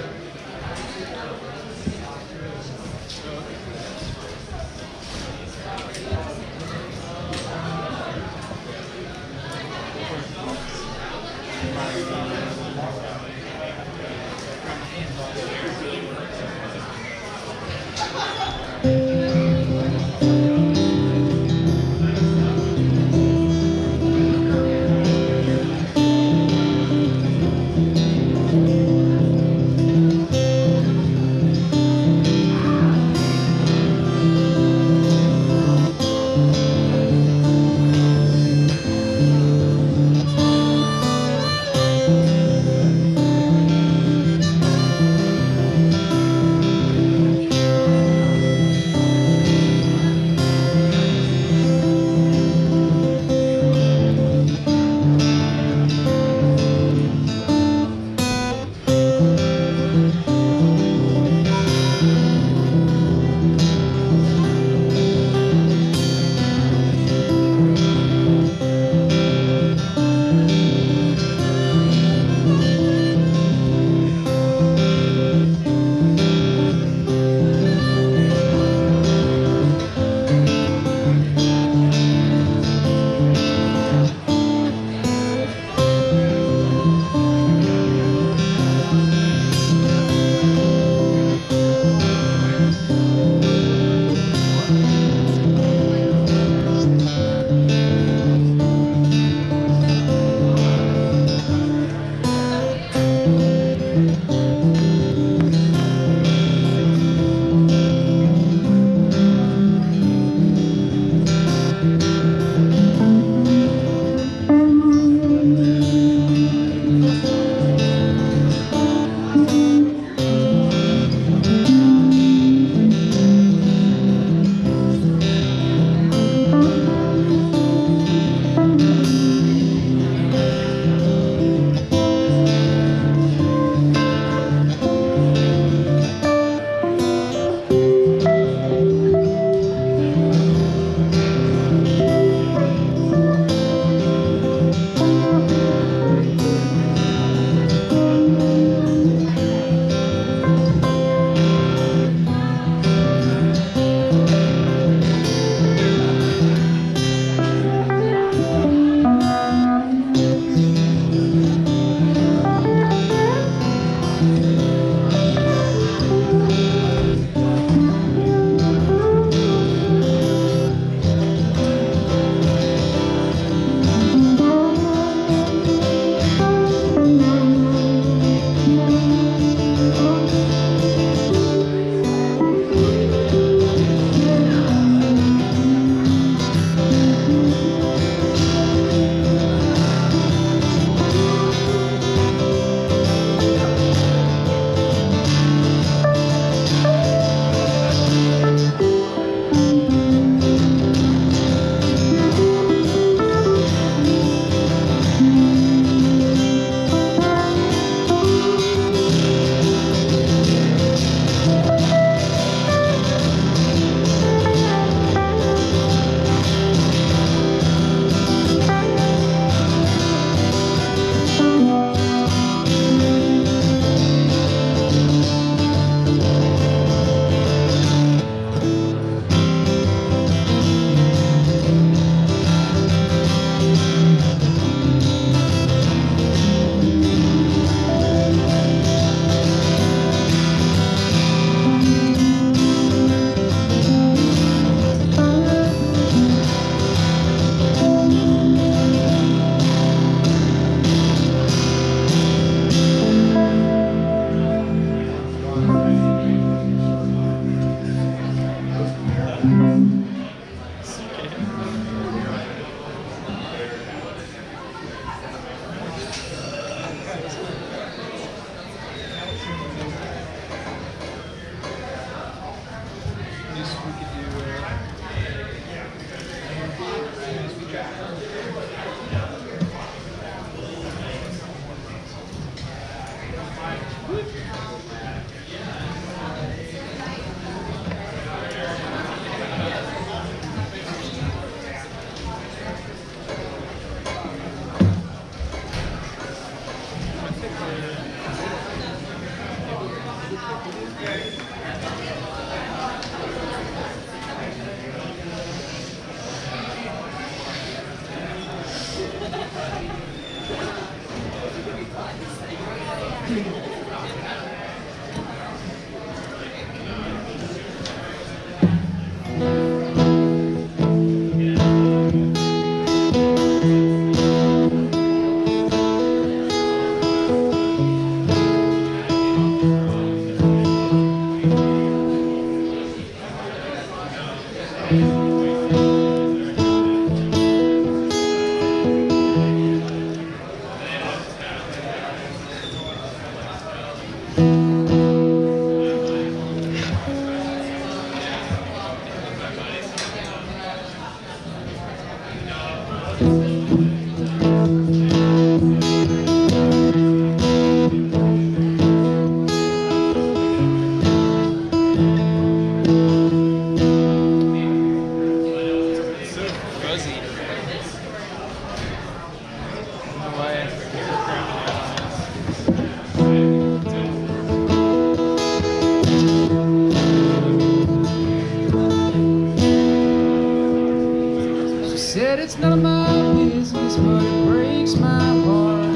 Said it's none of my business, but it breaks my heart.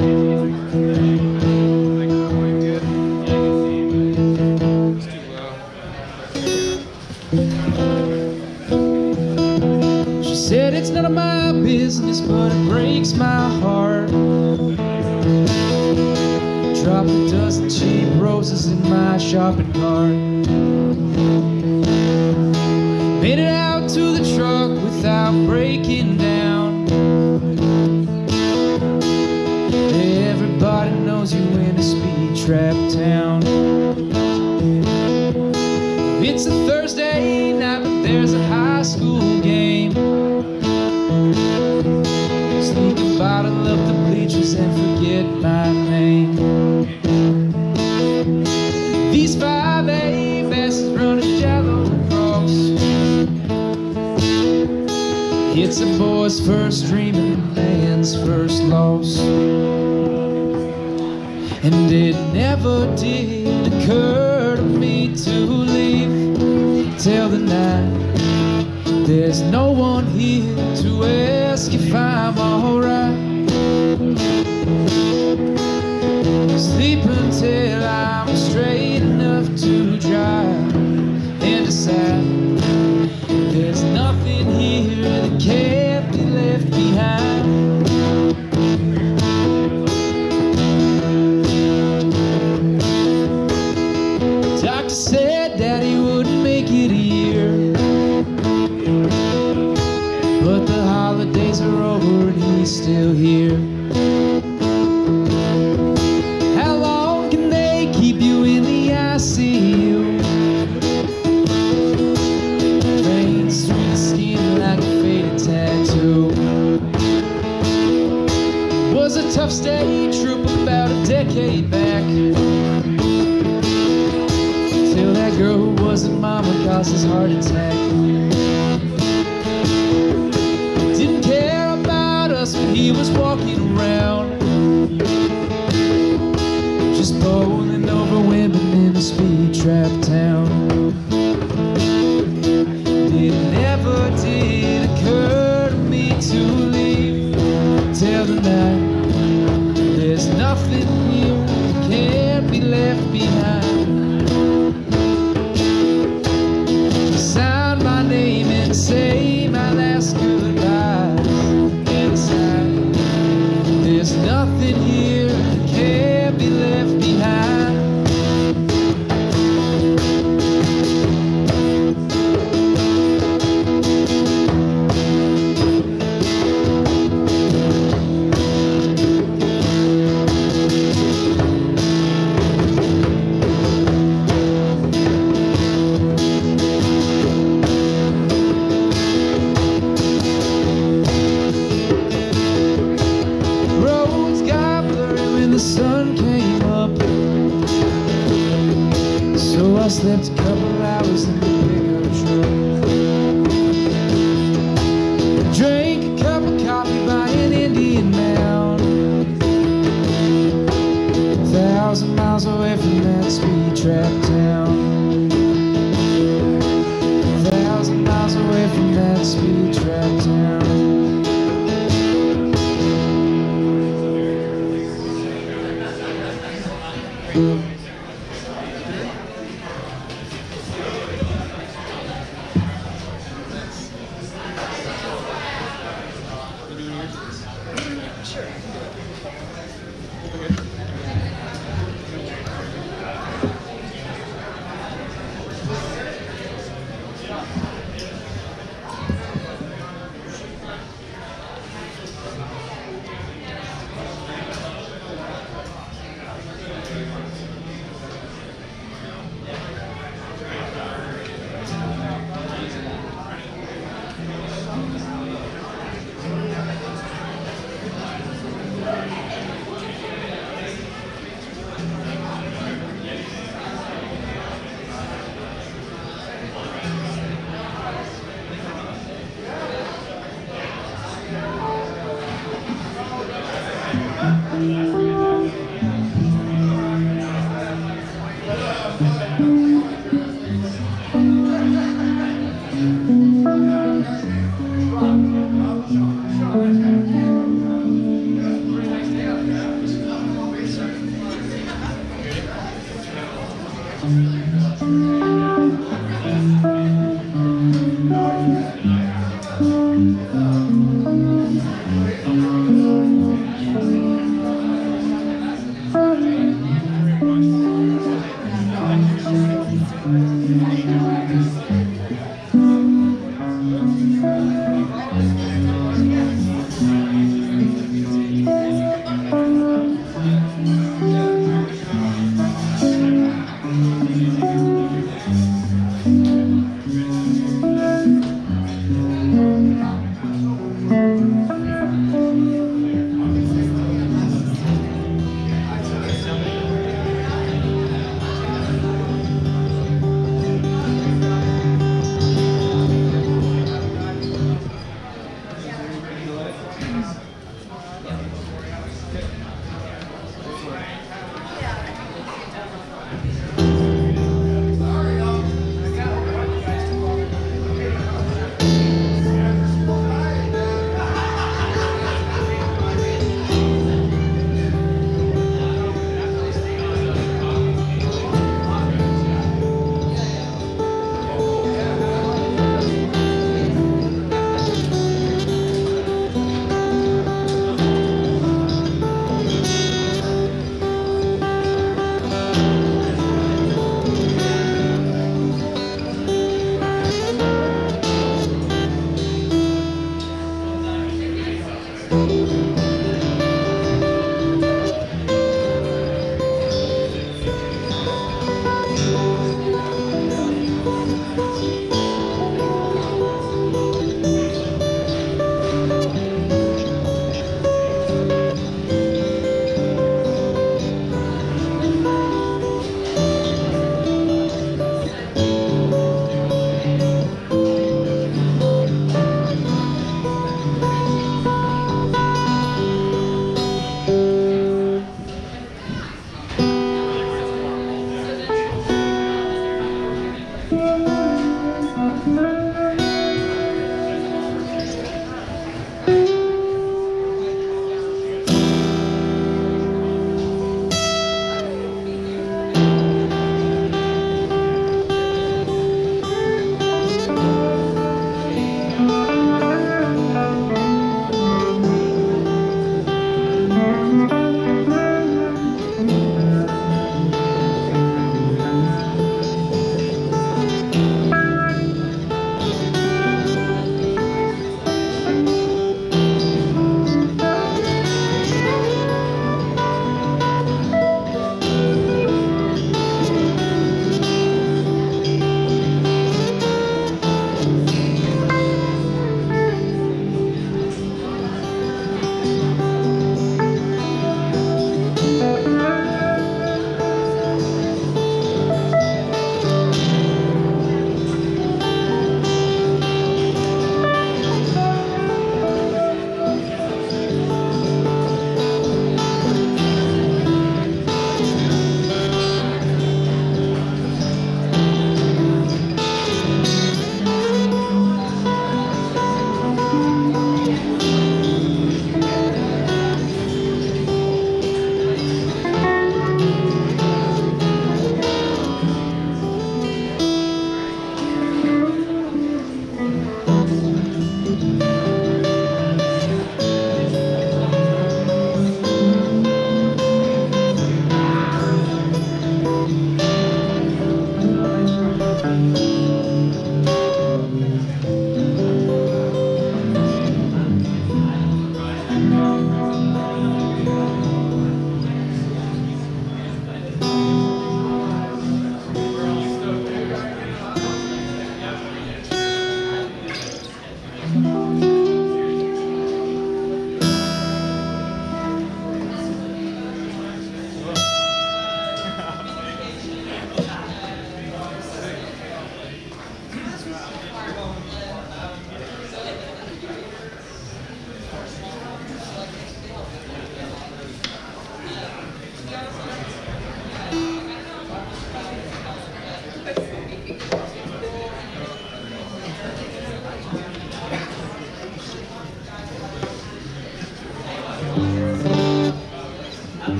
She said it's none of my business, but it breaks my heart. Dropped a dozen cheap roses in my shopping cart. Made it out to the truck without breaking down. Everybody knows you in a speed trap town. It's a Thursday night, but there's a high school game. Sneak a bottle up the bleachers and forget my name. These 5A bastards run a shallow cross. It's a boy's first dream and a man's first loss. And it never did occur to me to leave till the night. There's no one here to ask if I'm alright. Sleep until I'm straight enough to drive and decide there's nothing here that can't be left behind. Doctor said Daddy wouldn't make it a year, but the holidays are over and he's still here. How long can they keep you in the ICU? Veins through the skin like a faded tattoo. Was a tough state troop about a decade back, till that girl who wasn't mama caused his heart attack. Didn't care about us when he was walking around, just bowling over women in a speed trap town. It never did occur to me to leave till the night. There's nothing here that can't be left behind. Sign my name and say my last goodbyes inside. There's nothing here that can't be left behind. Roads got blurry when the sun came up, so I slept a couple hours in the pickup truck. Drank a cup of coffee by an Indian mound, 1,000 miles away from that speed trap town. 1,000 miles away from that speed trap town.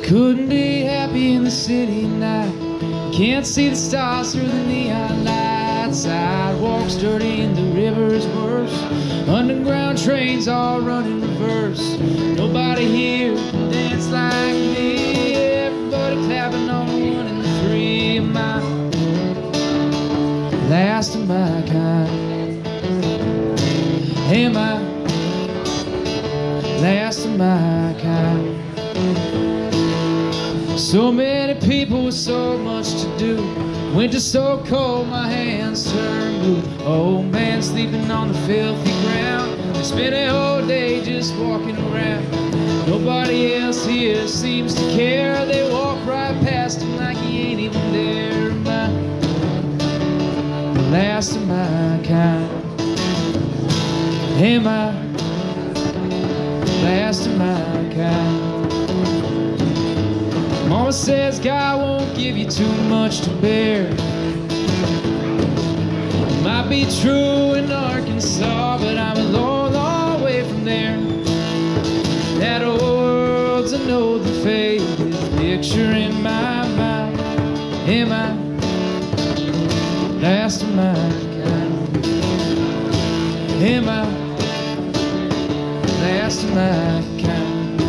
Couldn't be happy in the city at night. Can't see the stars through the neon lights. Sidewalks dirty and the river is worse. Underground trains all run in reverse. Nobody here can dance like me. Everybody clapping on the one and the three. Am I last of my kind? Am I last of my kind? So many people with so much to do. Winter so cold, my hands turn blue. Old man sleeping on the filthy ground. They spend a whole day just walking around. Nobody else here seems to care. They walk right past him like he ain't even there. Am I the last of my kind? Am I last of my kind? Mama says God won't give you too much to bear. It might be true in Arkansas, but I'm a long, long way from there. That old world's another faded picture in my mind. Am I last of my kind? Am I last of my kind?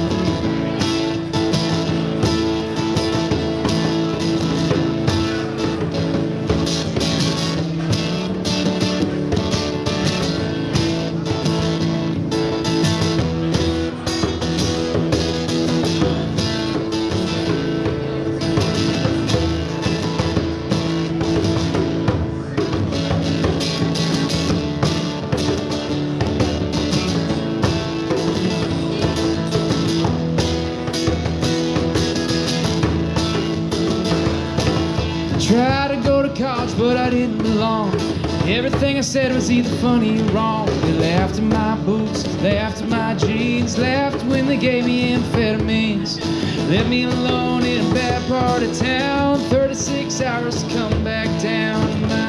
Tried to go to college, but I didn't belong. Everything I said was either funny or wrong. They laughed at my boots, laughed at my jeans, laughed when they gave me amphetamines. Left me alone in a bad part of town. 36 hours to come back down. My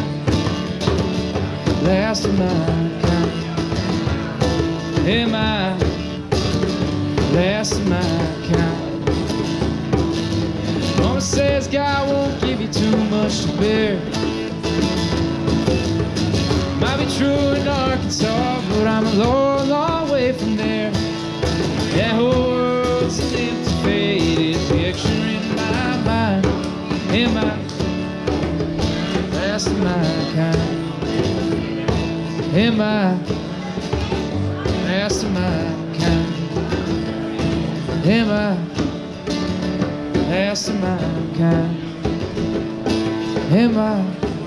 last of my kind. Am I last of my kind? Mama says God won't give you too much to bear. Might be true in Arkansas, but I'm a long, long way from there. That whole world's an empty, faded picture in my mind. Am I last of my kind? Am I last of my kind? Am I last of my kind? Am I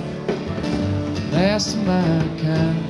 last of my kind?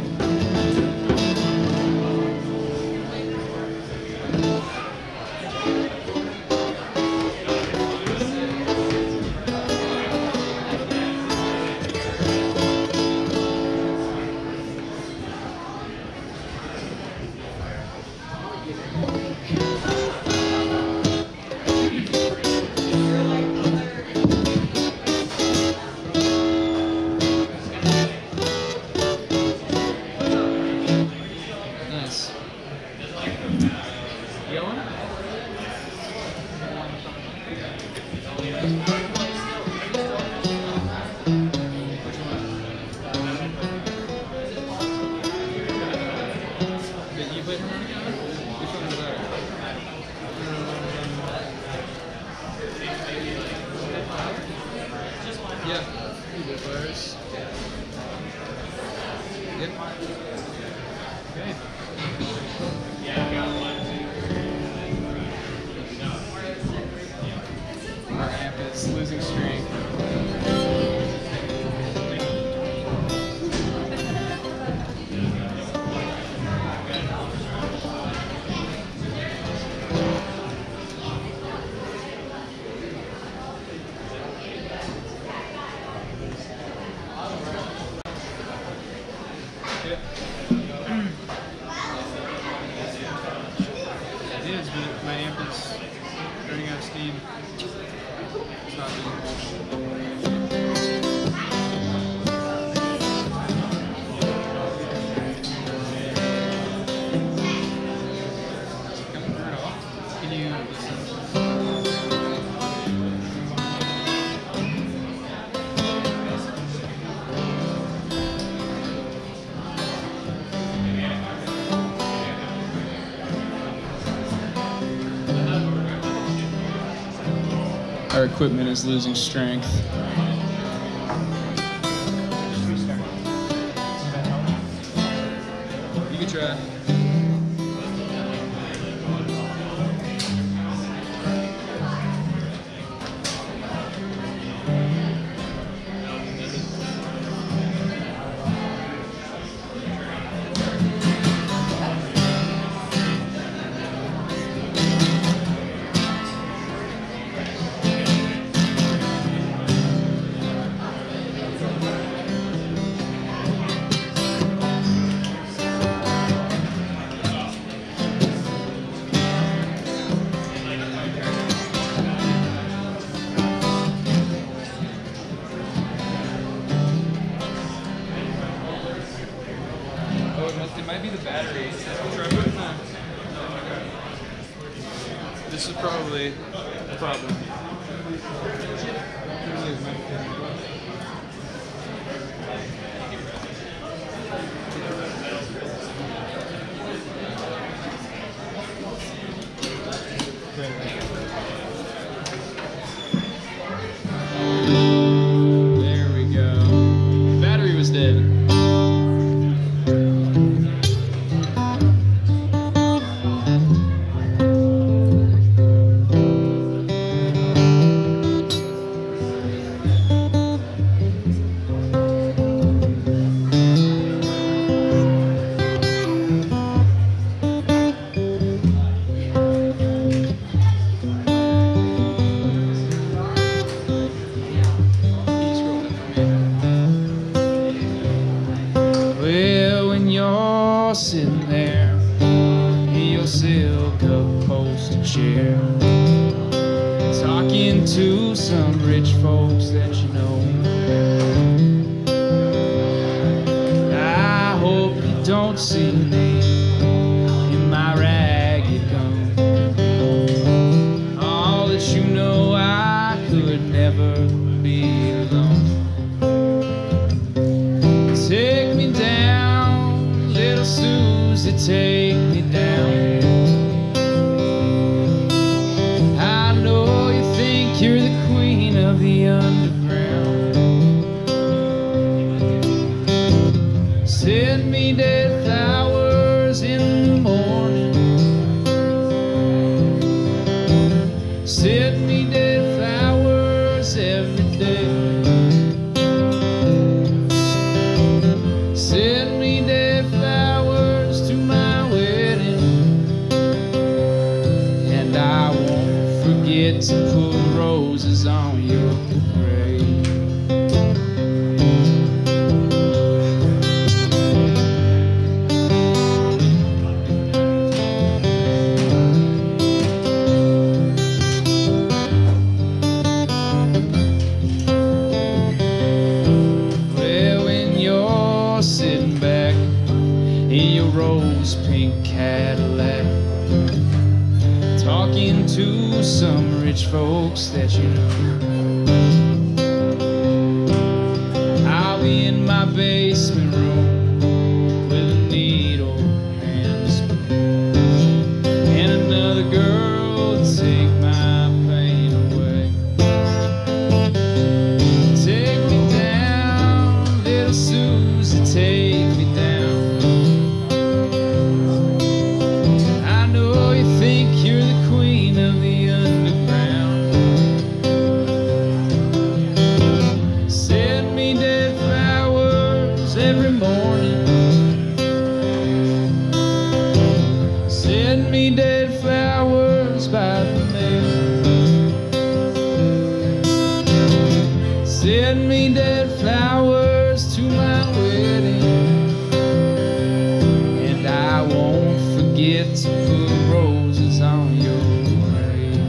Yeah, good bars. Yep. Okay. Our amp is losing strength. It is, but my amp is running out of steam. It's not doing much. Can you listen? our equipment is losing strength. You can try. It might be the battery. Try putting the... This is probably the problem. There we go. Battery was dead. Well, when you're sitting there in your silk upholstered chair, talking to some rich folks that you know, I hope you don't see me in my ragged gown. All that you know, I could never be alone. Take me down, little Susie, take me down. I know you think you're the queen of the underground. Send me dead flowers in the morning. Send me dead flowers every day. Send me dead flowers to my wedding, and I won't forget to put roses on your grave. Well, when you're sitting back in your rose pink Cadillac, talking to some rich folks that you know, I'll be in my basement room with a needle and a spoon, and another girl to take my pain away. Take me down, little Susie, take me down. I know you think you're the queen of the underground. Send me dead flowers every morning. Send me dead flowers by the mail. Send me dead flowers to my wedding, and I won't forget to put roses on your grave.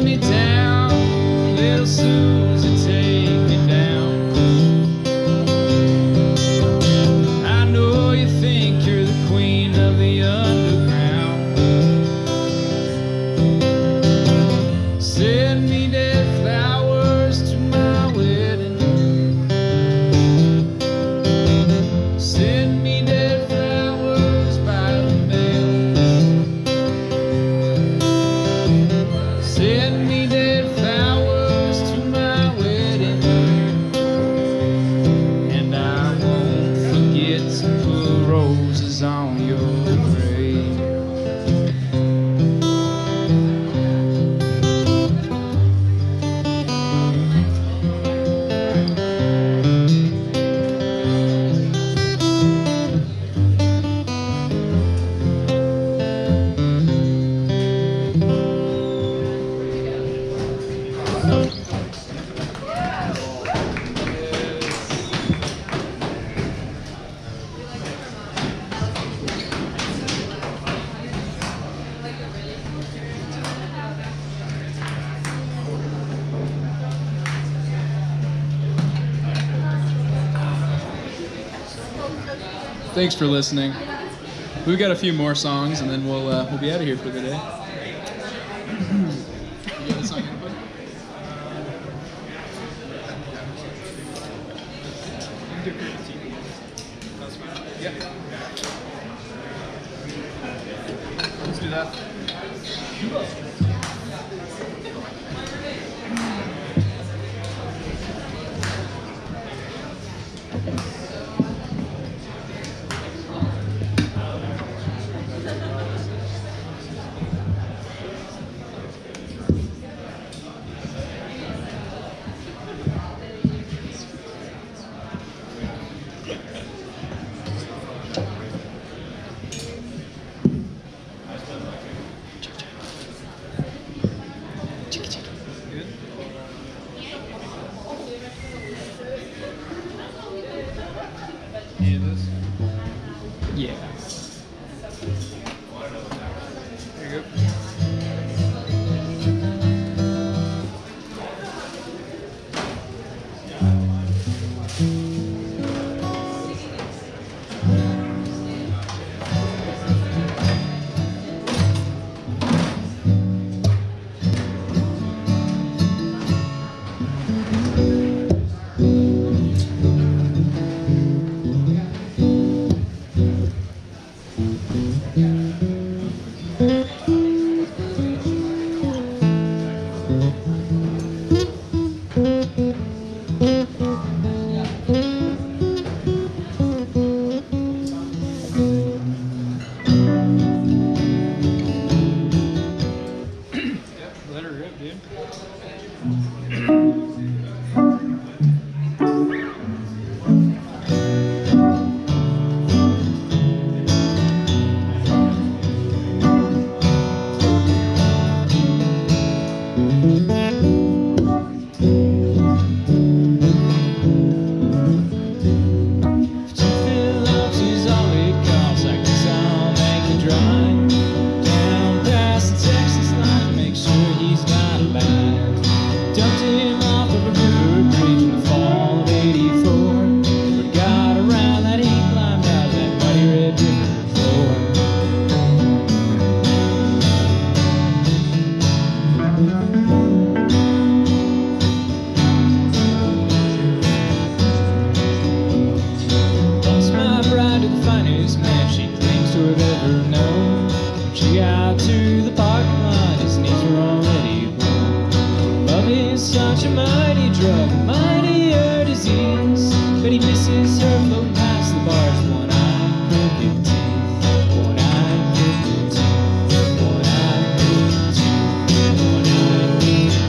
me down, little Susie, take me down. I know you think you're the queen of the underground. Send me dead flowers to my wedding. Send me dead flowers by the mail. Send me dead flowers to my wedding. And I won't forget to put roses on your grave. Thanks for listening. We've got a few more songs, and then we'll be out of here for the day. You got a song input? Yeah. Let's do that. Yeah. There you go. Let her rip, dude. Such a mighty drug, a mightier disease. But he misses her floating past the bars. One-eyed crooked teeth, one-eyed crooked teeth, one-eyed crooked teeth, one-eyed crooked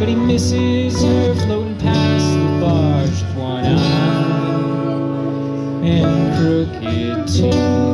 but he misses her floating past the barge with one eye and crooked teeth.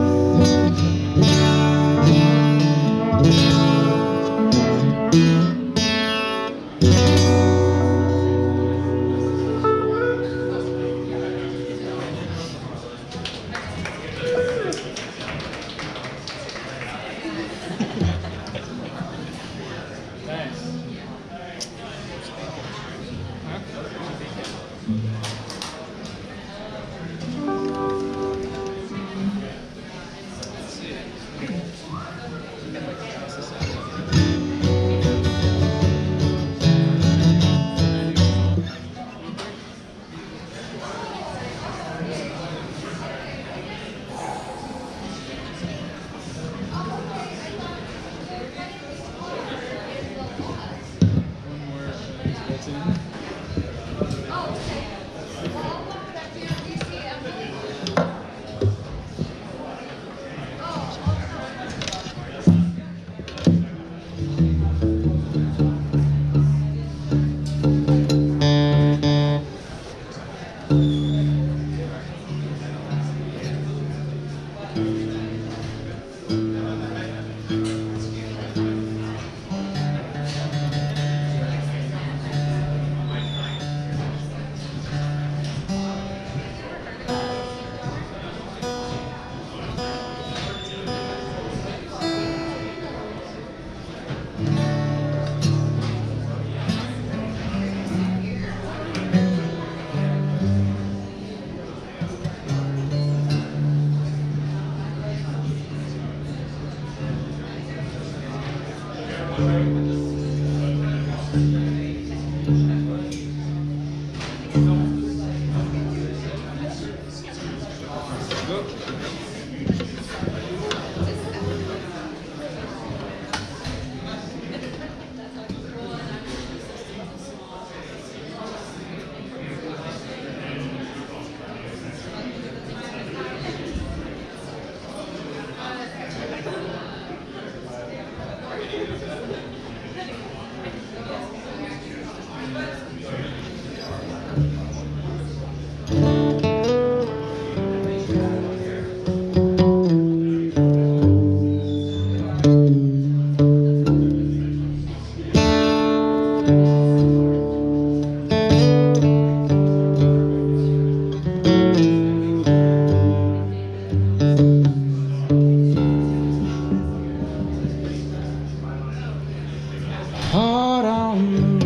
Heart on the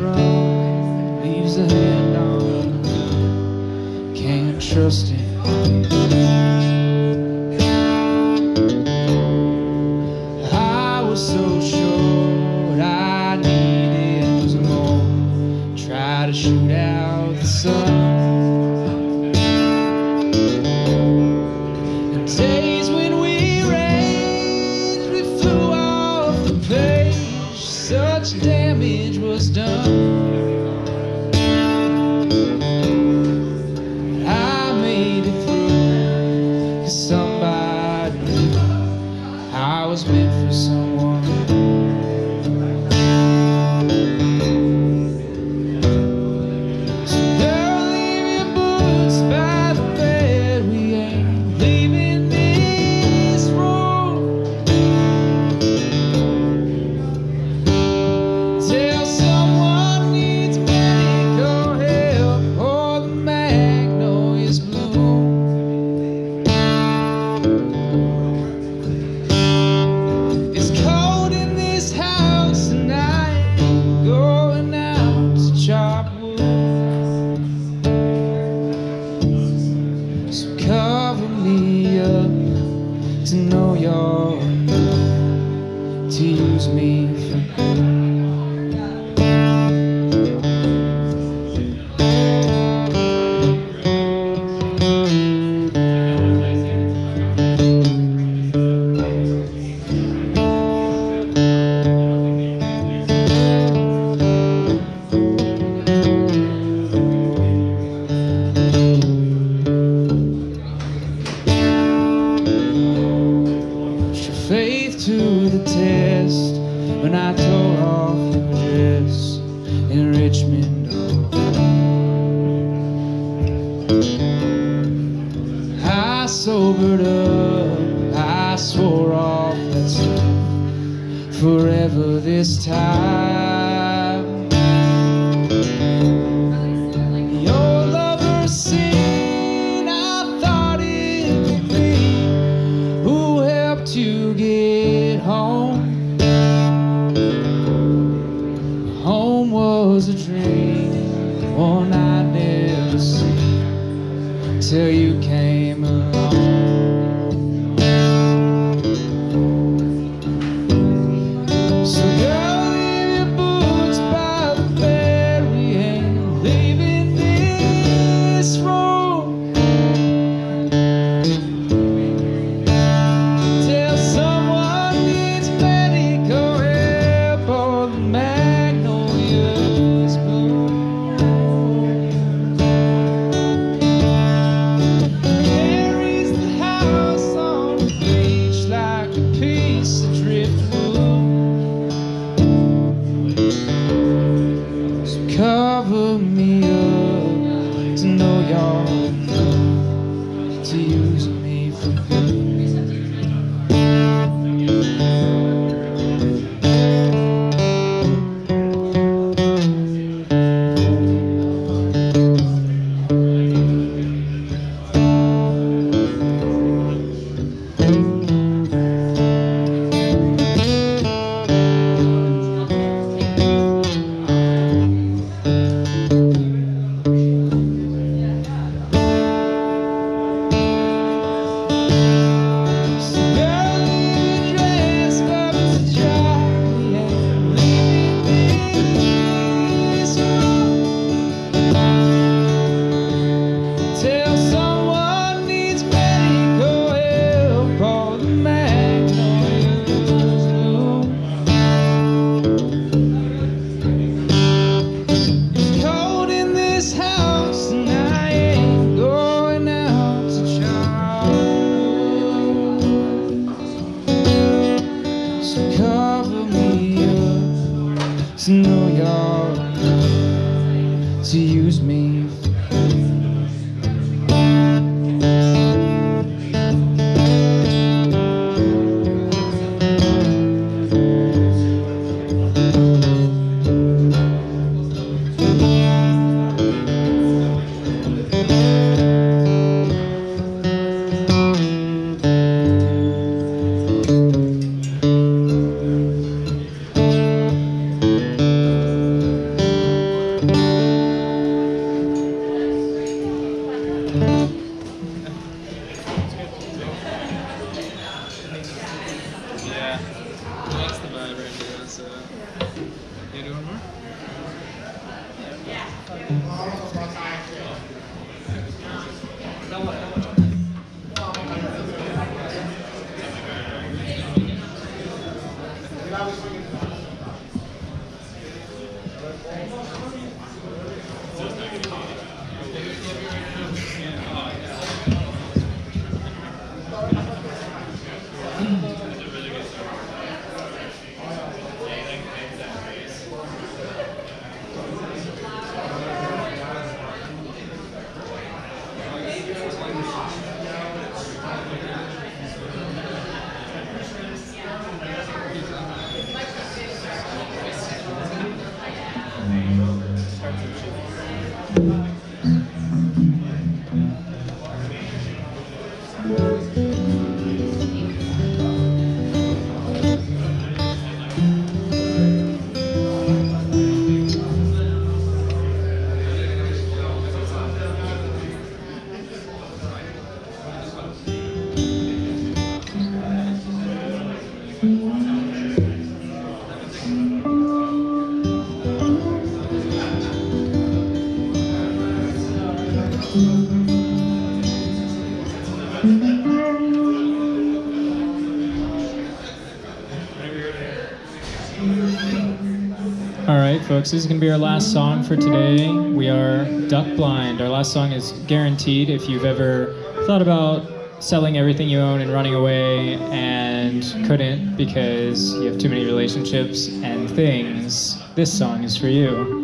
run, leaves a hand on the gun, can't trust him. I was so sure what I needed was more. Try to shoot out the sun. The days when we raged, we flew off the page. Such damage was done. I made it through, 'cause somebody knew I was meant for someone. So girl, leave your boots by the bed. We ain't leaving this room. Tell someone needs me. this time. Your lover seen, I thought it would be who helped you get home. Home was a dream, one I never seen till you came along. So girl, leave your boots by the bed. We ain't leaving this room. Tell someone needs medical help or the magnolias bloom. Mary's the house on the beach like a piece of driftwood. So cover me up to know you're good, to use me for good. Tell someone needs medical help or the magnolias bloom. It's cold in this house and I ain't going out to Charlotte. So cover me up to know you're enough to use me. Yeah, that's the vibe right here. So, you doing more? All right, folks, this is going to be our last song for today. We are Duck Blind. Our last song is guaranteed. If you've ever thought about selling everything you own and running away and couldn't because you have too many relationships and things, this song is for you.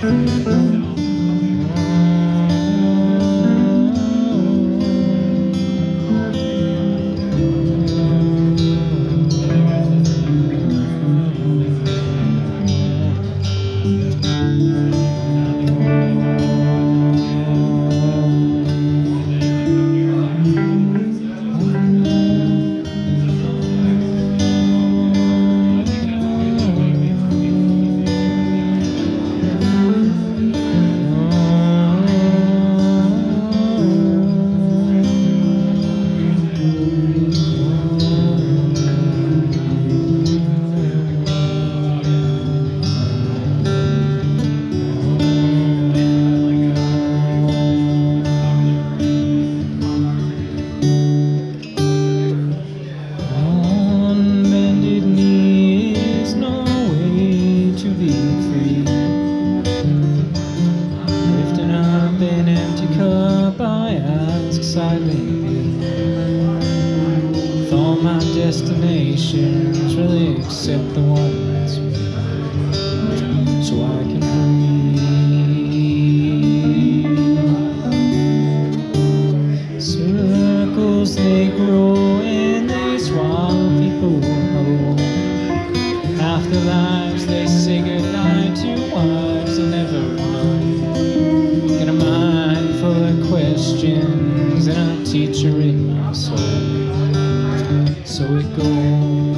destinations really except the one that's me, so I can breathe. Circles they grow and they swallow people whole. Half their lives they say goodnight to wives they'll never know. Got a mind full of questions and a teacher in my soul. So it goes.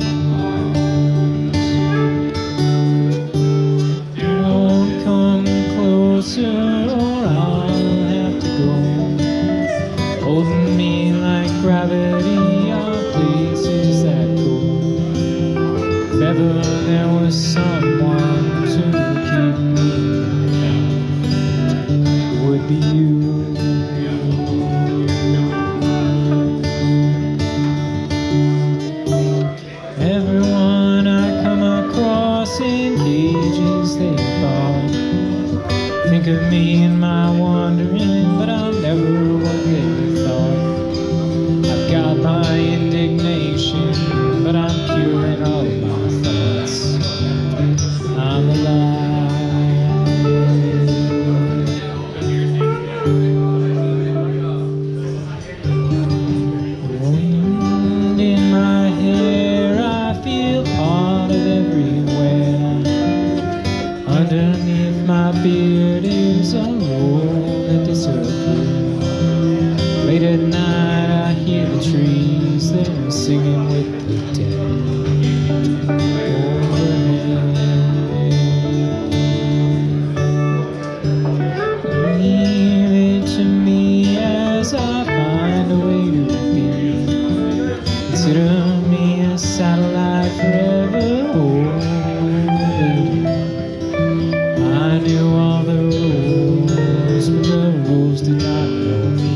Don't come closer or I'll have to go. Holding me like gravity are places that go. If ever there was someone to keep me down, it would be you. Everyone I come across in cages they fall. Think of me and my wandering, but I'm never what they thought. I've got my indignation, but I'm pure in all of my thoughts. I'm alive. Wind in my hair, I feel part of everywhere. Underneath my beard is a road that disappears. Late at night I hear the trees, they're singing with the dead. Overhead, leave it to me as I find a way to be. Consider me a satellite forever orbiting. I knew all the rules, but the rules did not know me.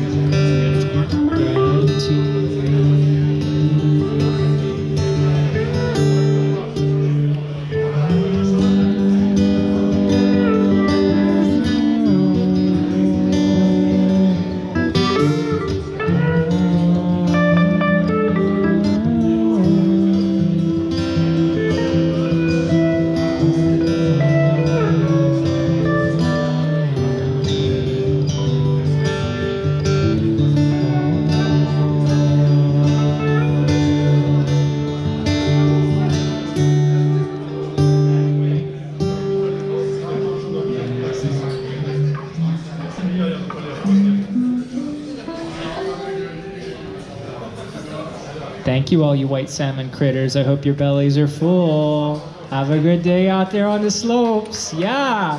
Thank you, all you white salmon critters. I hope your bellies are full. Have a good day out there on the slopes. Yeah.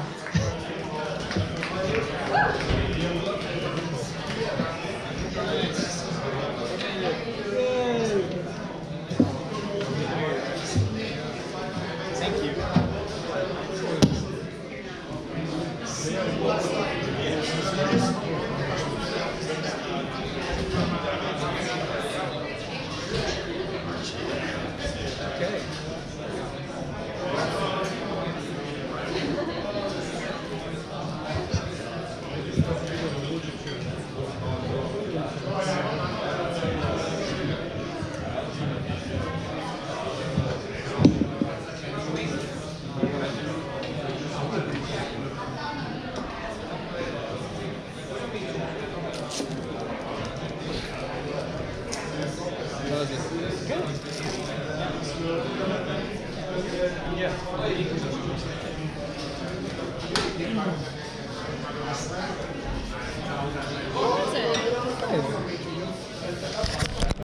Yeah.